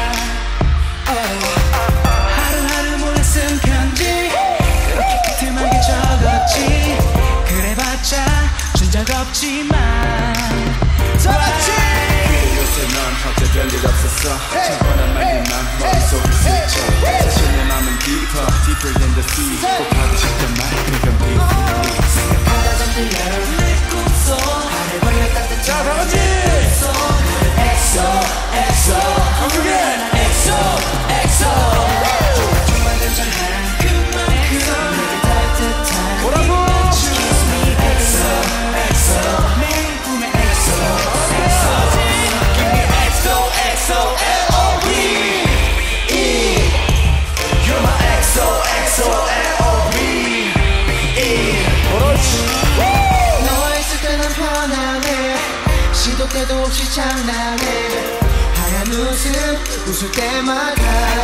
oh. 하루하루 몰래 쓴 편지 그렇게 끝을만게 적었지 그래봤자 준 적 없지만 다 같이 요새 넌 어째 별일 없었어 저번한 말들만 머릿속에 스쳐 사실 내 맘은 deeper deeper than the sea 꼭 하고 싶던 말 그건 deeply 생각하다 잠들려 내 꿈속 하늘 벌려 따뜻한 자 다같이 엑소 엑소 한국에 엑소 엑소 정말 괜찮아 그만큼 내게 따뜻한 뭐라고 Kiss me 엑소 엑소 매일 꿈에 엑소 엑소 Give me 엑소 엑소 엘 오 브이 E You're my 엑소 엑소 엘 오 브이 E 그렇지 너와 있을 때는 편안해 시도 때도 없이 장난해 하얀 웃음 웃을 때마다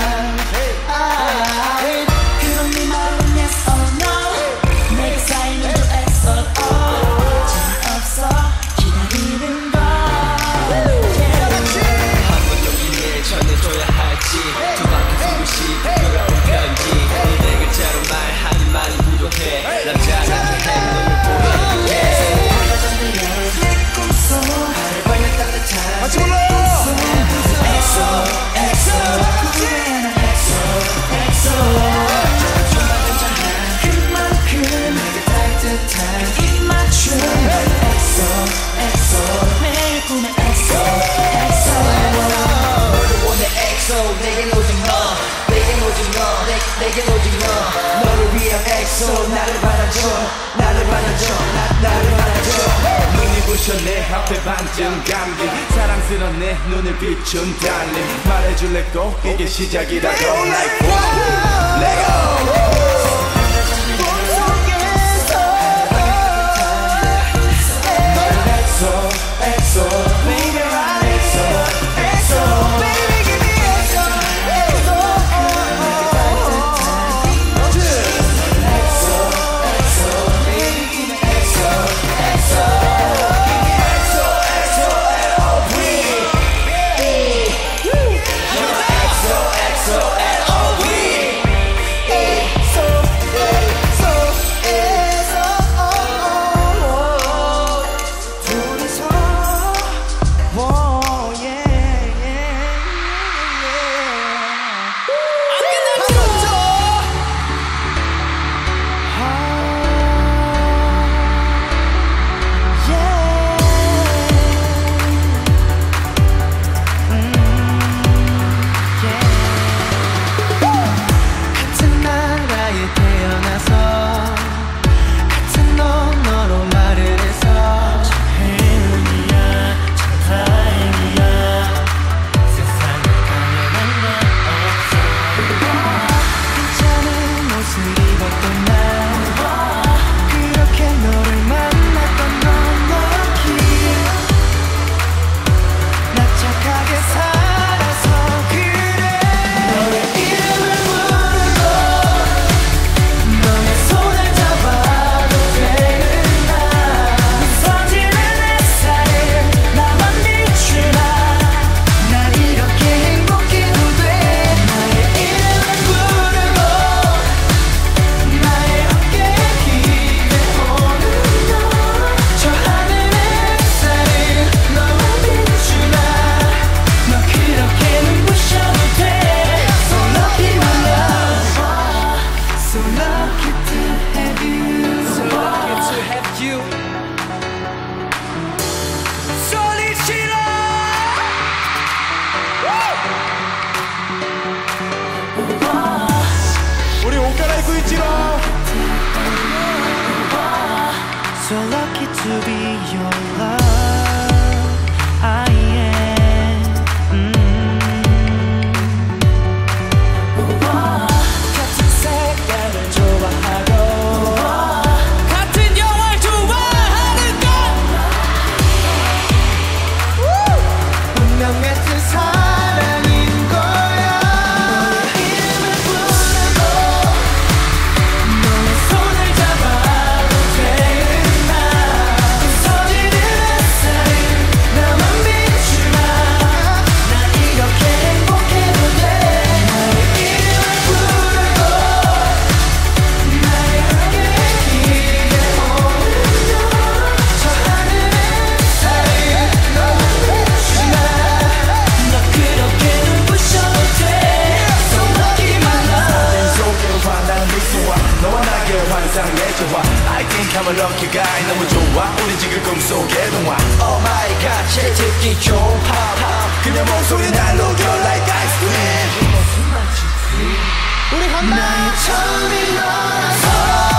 아, 그럼 네 말은 yes or no 내게 쌓이는 또 엑스 or O 재미없어 기다리는 걸 한번 용기내 전해줘야 할지 두 바퀴 쓰고 싶은 그런 편지 네 글자로 말하는 말이 부족해 남자답게 행동을 보여줄게 내 꿈속 하늘 벌려 따뜻한 같이 불러요 엑소 엑소 후회하는 엑소 엑소 정말 괜찮아 그만큼 내게 따뜻한 입맞춤 엑소 엑소 매일 꿈에 엑소 엑소 너를 원해 엑소 내겐 오직 너 내겐 오직 너 내, 내겐 오직 너 너를 위한 엑소 나를 받아줘 나를 받아줘 나, 나를 받아줘 눈이 부셔 내 앞에 반쯤 감긴 사랑스런 내 눈을 비춘 달림 말해줄래 꼭 이게 시작이라고 Like wow, let go 엑소 엑소 Baby I'm 엑소 엑소 Baby give me 엑소 엑소 엑소 엑소 Baby give me 엑소 엑소 엑소 엑소 엘 오 브이 E 엑소 엑소 엘 오 브이 E 엑소 엑소 엑소 둘이서 oh yeah yeah 같은 나라에 태어나서 같은 언어로 말을 해서 참 행운이야 참 다행이야 세상을 가면 나 없어 괜찮은 옷을 입었던 날 그렇게 너를 만났던 넌 lucky 나 착하게 살아서 그래 너의 이름을 부르고 너의 손을 잡아도 되는 날 부서지는 햇살을 나만 비추라 날 이렇게 행복해도 돼 나의 이름을 부르고 나의 어깨에 기대오는 너저 하늘의 햇살을 너만 비추라 너 그렇게 눈부셔도 돼 So lucky my love So lucky to have you So lucky to have you 소리치러 우리 옷 갈아입고 있지롱 So lucky to be your love I am 음. 같은 색깔을 좋아하고 같은 영화를 좋아하는 것 운명 같은 사랑인 거야 정말 lucky guy 너무 좋아 우리 지금 꿈속의 동화 Oh my god 제일 듣기 좋은 팝 그녀 목소리 날 녹여 like ice cream 우리 간다 나의 처음이 너라서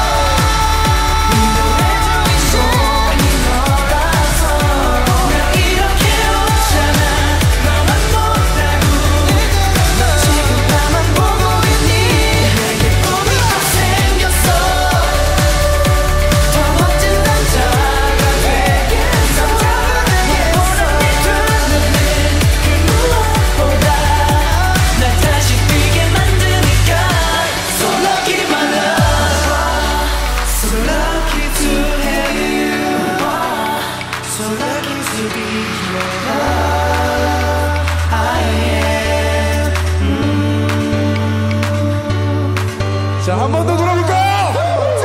자, 한 번 더 돌아볼까요?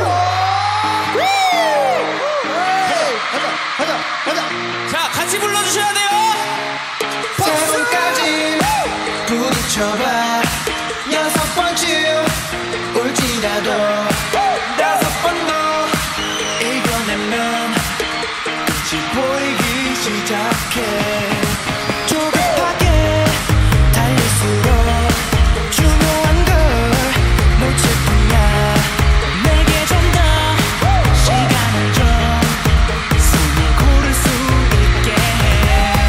가자, 가자. 자, 같이 불러주셔야 돼요. 세 번까지 부딪혀봐. 여섯 번쯤 울지라도 다섯 번 더 이겨내면 빛이 보이기 시작해. 조급하게 달릴수록 중요한 걸 놓칠 뿐이야. 내게 좀 더 시간을 줘. 손을 고를 수 있게 해.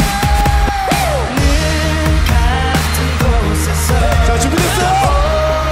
늘 같은 곳에서 자, 준비됐어?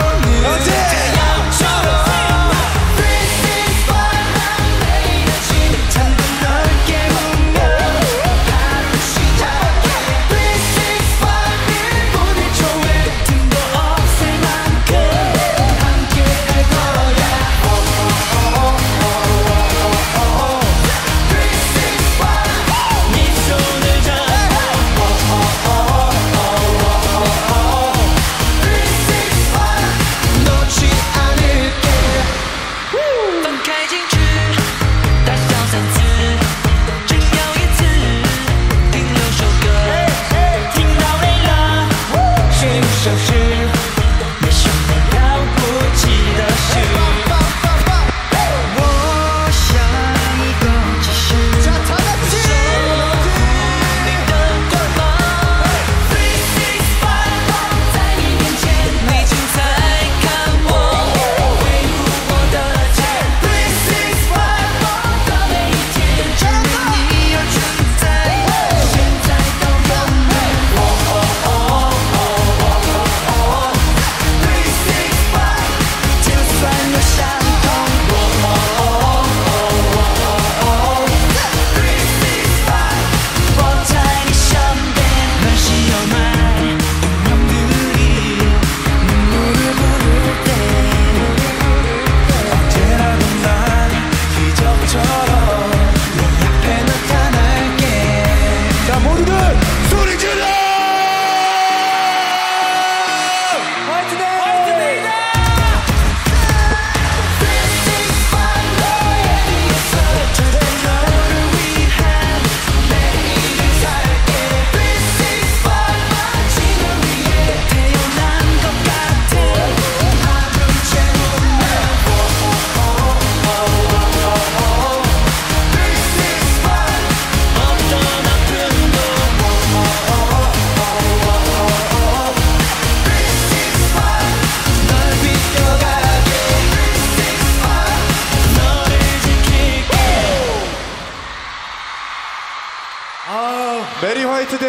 메리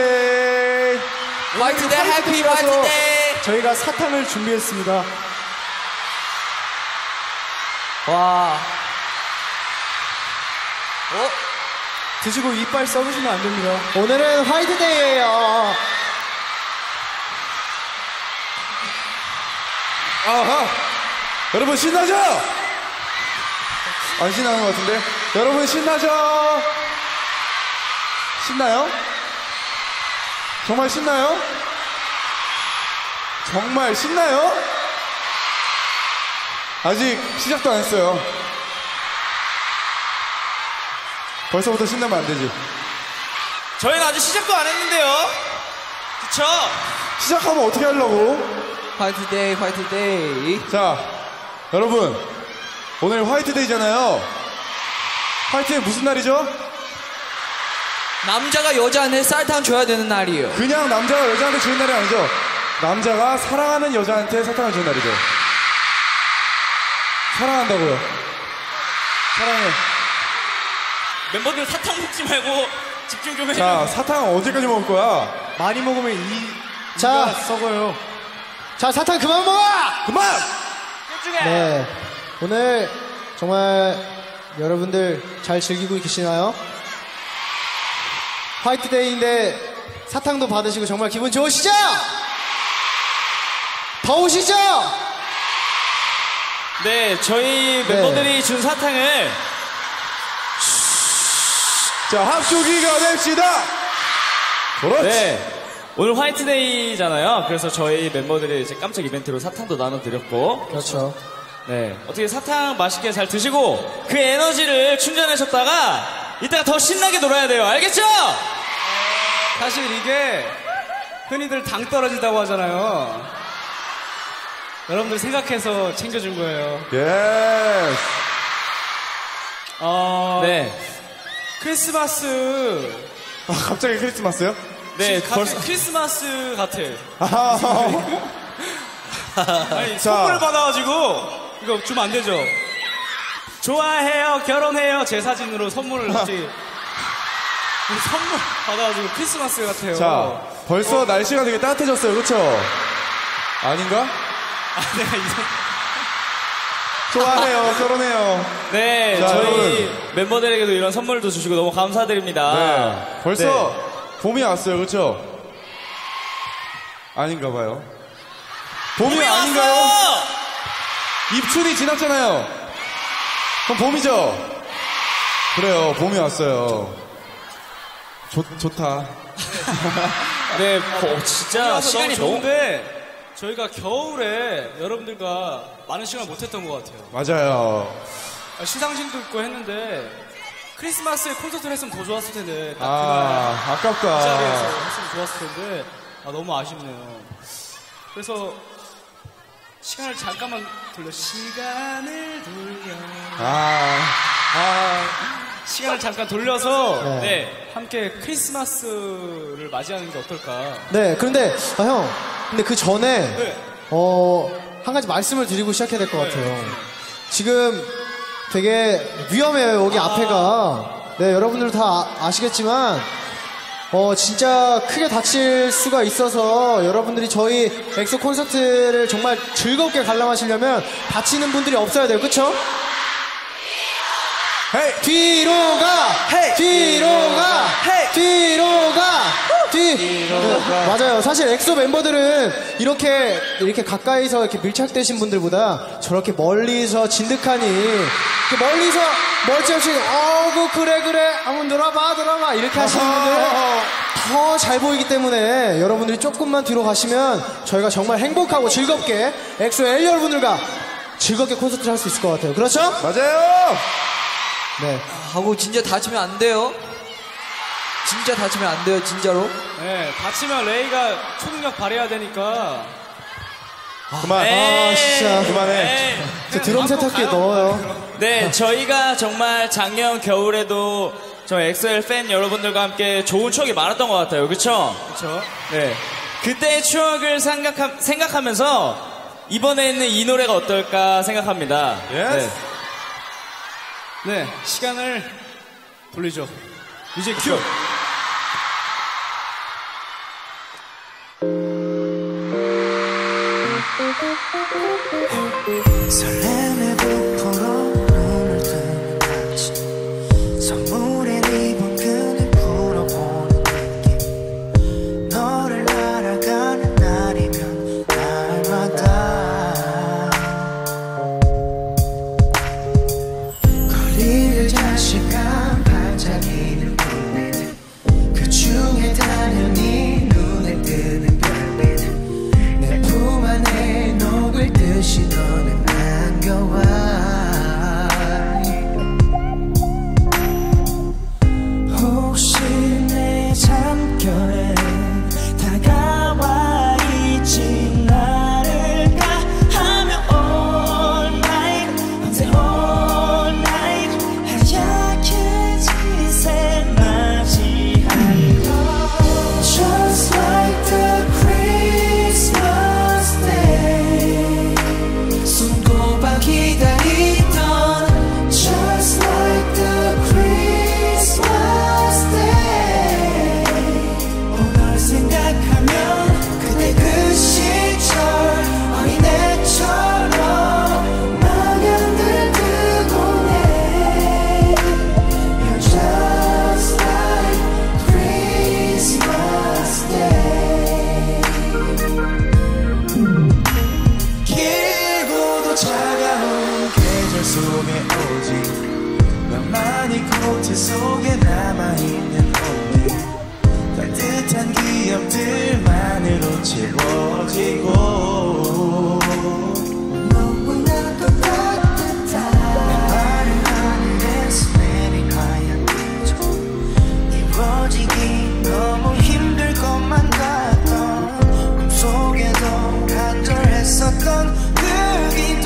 화이트데이. 화이트데이, 해피 화이트데이. 저희가 사탕을 준비했습니다. 와. 어? 드시고 이빨 썩으시면 안 됩니다. 오늘은 화이트데이예요. 아하. 여러분 신나죠? 안 신나는 것 같은데? 여러분 신나죠? 신나요? 정말 신나요? 정말 신나요? 아직 시작도 안 했어요. 벌써부터 신나면 안 되지. 저희는 아직 시작도 안 했는데요. 그쵸? 시작하면 어떻게 하려고? 화이트데이, 화이트데이. 자, 여러분 오늘 화이트데이잖아요. 화이트데이 무슨 날이죠? 남자가 여자한테 쌀탕 줘야 되는 날이에요. 그냥 남자가 여자한테 주는 날이 아니죠. 남자가 사랑하는 여자한테 사탕을 주는 날이죠. 사랑한다고요. 사랑해. 멤버들 사탕 먹지 말고 집중 좀 해. 자, 사탕 언제까지 먹을 거야? 많이 먹으면 이 자, 이가 썩어요. 자, 사탕 그만 먹어! 그만! 집중해. 네. 오늘 정말 여러분들 잘 즐기고 계시나요? 화이트데이인데 사탕도 받으시고 정말 기분 좋으시죠? 더우시죠? 네, 저희 멤버들이 준 사탕을 자, 합주기가 됩시다! 그렇지! 네. 오늘 화이트데이잖아요. 그래서 저희 멤버들이 이제 깜짝 이벤트로 사탕도 나눠드렸고. 그렇죠. 네. 어떻게 사탕 맛있게 잘 드시고 그 에너지를 충전하셨다가 이따가 더 신나게 놀아야 돼요. 알겠죠? 사실 이게 흔히들 당 떨어진다고 하잖아요. 여러분들 생각해서 챙겨준 거예요. 예스! 어, 네. 크리스마스. 아, 갑자기 크리스마스요? 네, 가, 벌써. 크리스마스 같아. 아니, 자. 선물 받아가지고 이거 주면 안 되죠? 좋아해요, 결혼해요. 제 사진으로 선물을 갑자기 선물 받아가지고 크리스마스 같아요. 자, 벌써 어. 날씨가 되게 따뜻해졌어요. 그쵸? 아닌가? 아, 내가 이상. 좋아해요. 결혼해요. 네, 자, 저희 여러분. 멤버들에게도 이런 선물도 주시고 너무 감사드립니다. 네. 벌써 네. 봄이 왔어요. 그쵸? 아닌가 봐요. 봄이, 봄이 아닌가요? 왔어요! 입춘이 지났잖아요. 그럼 봄이죠? 그래요. 봄이 왔어요. 좋, 좋다. 네, 어, 진짜 시간이 너무 너무. 좋은데 저희가 겨울에 여러분들과 많은 시간을 못했던 것 같아요. 맞아요. 아, 시상식도 있고 했는데 크리스마스에 콘서트를 했으면 더 좋았을 텐데 딱 아, 그날 아깝다. 그 자리에서 했으면 좋았을 텐데 아, 너무 아쉽네요. 그래서 시간을 잠깐만 돌려 시간을 돌려 아, 아, 시간을 잠깐 돌려서 네. 네, 함께 크리스마스를 맞이하는 게 어떨까. 네, 그런데, 아, 형. 근데 그 전에, 네. 어, 한 가지 말씀을 드리고 시작해야 될 것 네. 같아요. 지금 되게 위험해요, 여기 아. 앞에가. 네, 여러분들 다 아, 아시겠지만, 어, 진짜 크게 다칠 수가 있어서 여러분들이 저희 엑소 콘서트를 정말 즐겁게 관람하시려면 다치는 분들이 없어야 돼요. 그쵸? 헤이! 뒤로 가! 뒤로 가! 뒤로 가! 뒤! 네, 맞아요. 사실 엑소 멤버들은 이렇게, 이렇게 가까이서 이렇게 밀착되신 분들보다 저렇게 멀리서 진득하니, 이렇게 멀리서 멀찌없이, 어구, 그래, 그래. 한번 놀아봐, 놀아봐. 이렇게 하시는 분들 더 잘 보이기 때문에 여러분들이 조금만 뒤로 가시면 저희가 정말 행복하고 즐겁게 엑소 엘 여러분들과 즐겁게 콘서트를 할 수 있을 것 같아요. 그렇죠? 맞아요! 네. 하고 진짜 다치면 안 돼요. 진짜 다치면 안 돼요, 진짜로. 네, 다치면 레이가 초능력 발휘해야 되니까. 그만. 아, 진짜. 그만해. 저 드럼 세탁기에 넣어요. 네, 저희가 정말 작년 겨울에도 저 엑소엘 팬 여러분들과 함께 좋은 추억이 많았던 것 같아요. 그쵸? 그렇죠. 네. 그때의 추억을 생각하, 생각하면서 이번에는 이 노래가 어떨까 생각합니다. 예스. 네. 네, 시간을 돌리죠. 이제 큐. 설렘에 부풀어 눈을 뜨는 아침 선물에 입은 그늘 풀어보는 느낌 너를 알아가는 날이면 날마다 거리를 자식한 반짝이는 불빛 그 중에 당연히 눈에 뜨는 별빛 내 품 안에 녹을 듯이 너는 안겨 차가운 계절 속에 오직 너만이 코트 속에 남아있는 only 따뜻한 기억들만으로 채워지고 너무나도 따뜻한 마른 하늘에서 내린 하얀 빛 이루어지기 너무 힘들 것만 같던 꿈속에도 간절했었던 그 기도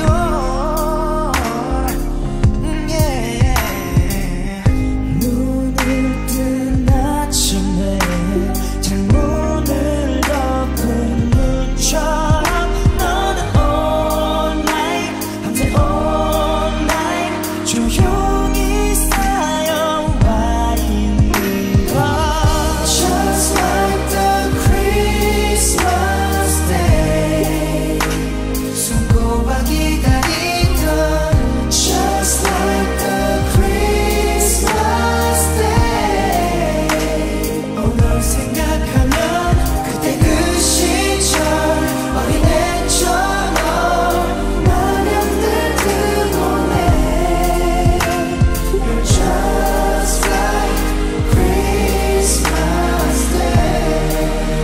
눈을 뜬 아침에 창문을 덮은 눈처럼 너는 all night 밤새 all night 조용히 쌓여와 있는 것 Just like the Christmas day 손꼽아 기다리던 Just like the Christmas day 오늘 생각하면 그때 그 시절 어린애처럼 마련들 들고네 You're just like Christmas day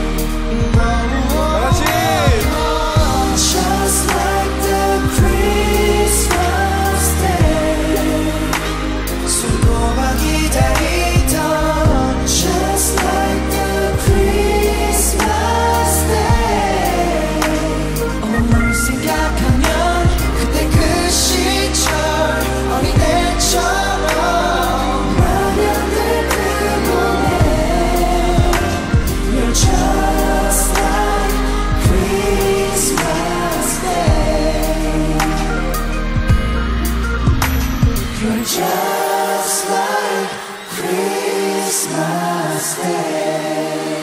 다같이 Just like the Christmas day 손꼽아 기다리던 Just like the Christmas day 오늘 생각하면 그때 그 시절 어린애처럼 마련들 들고네 You're just like Christmas day You're just like Christmas day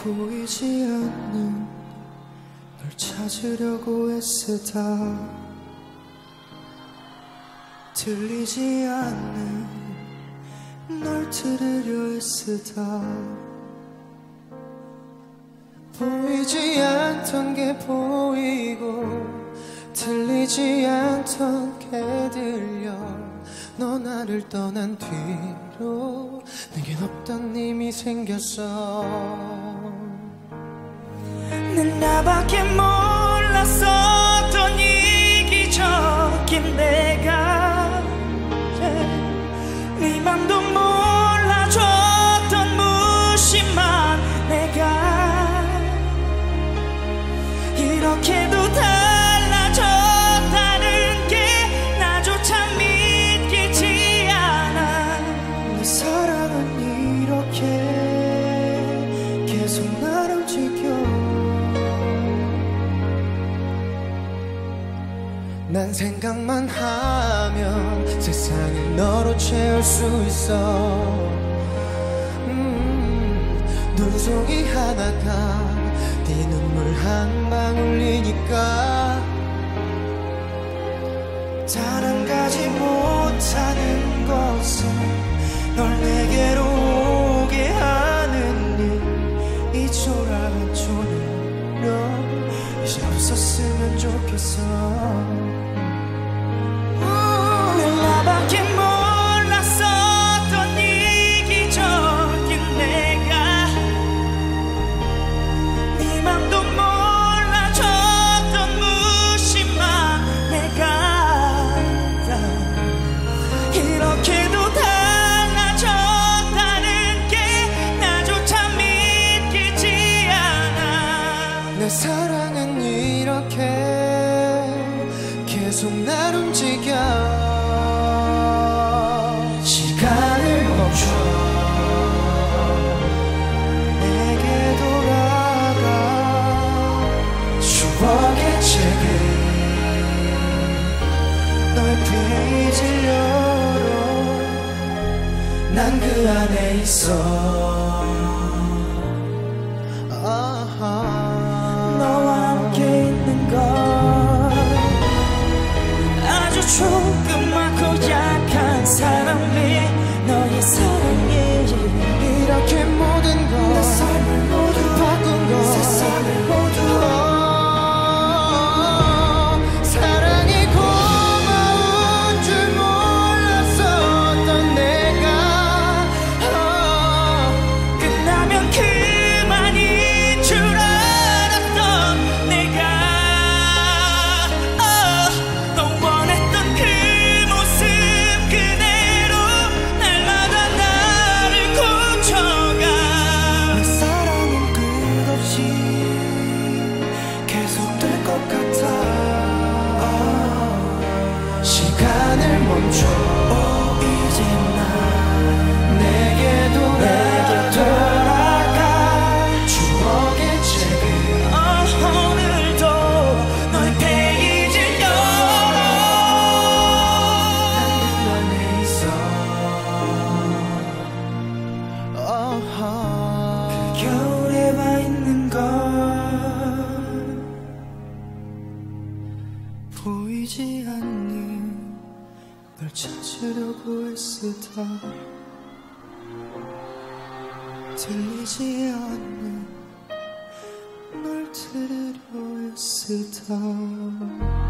보이지 않는 널 찾으려고 애쓰다 들리지 않는 널 들으려 애쓰다 보이지 않던 게 보이고 들리지 않던 게 들려 너 나를 떠난 뒤로 내겐 없던 힘이 생겼어 늘 나밖에 몰랐었던 이기적인 내가 네 맘도 몰라줬던 무심한 내가 이렇게도 달라졌다는 게 나조차 믿기지 않아 내 사랑은 이렇게 계속 나를 움직여 난 생각만 하면 세상을 너로 채울 수 있어 음, 눈송이 하나가 네 눈물 한 방울이니까 단 한 가지 못하는 것은 널 내게로 오게 하는 일 이 초라한 초능력 이제 없었으면 좋겠어 늘 나밖에 몰랐었던 이기적인 내가 네 맘도 몰라줬던 무심한 내가 이렇게도 달라졌다는 게 나조차 믿기지 않아 내 사랑은 이렇게 계속 날 움직여 시간을 멈춰 내게 돌아가 추억의 책에 너의 페이지를 열어 난 그 안에 있어 너와 함께 있는 걸 아주 조그맣고 약한 사랑이 너의 사랑이 이렇게 모든 걸 내 삶을 모두 바꾼 걸 세상을 모두 어, 사랑이 고마운 줄 몰랐었던 내가 어, 끝나면 그만인 줄 알았던 내가 어, 너 원했던 그 모습 그대로 날마다 나를 고쳐가 내 사랑은 끝없이 계속될 것 같아 어, 시간을 멈춰 어, 이제 난 내게 돌아가 추억의 책을 어, 오늘도 너의 페이지를 열어 난 안에 있어 어허. 그 겨울에 와 있는 걸 보이지 않는 널 찾으려고 애쓰다 들리지 않는 널 들으려 애쓰다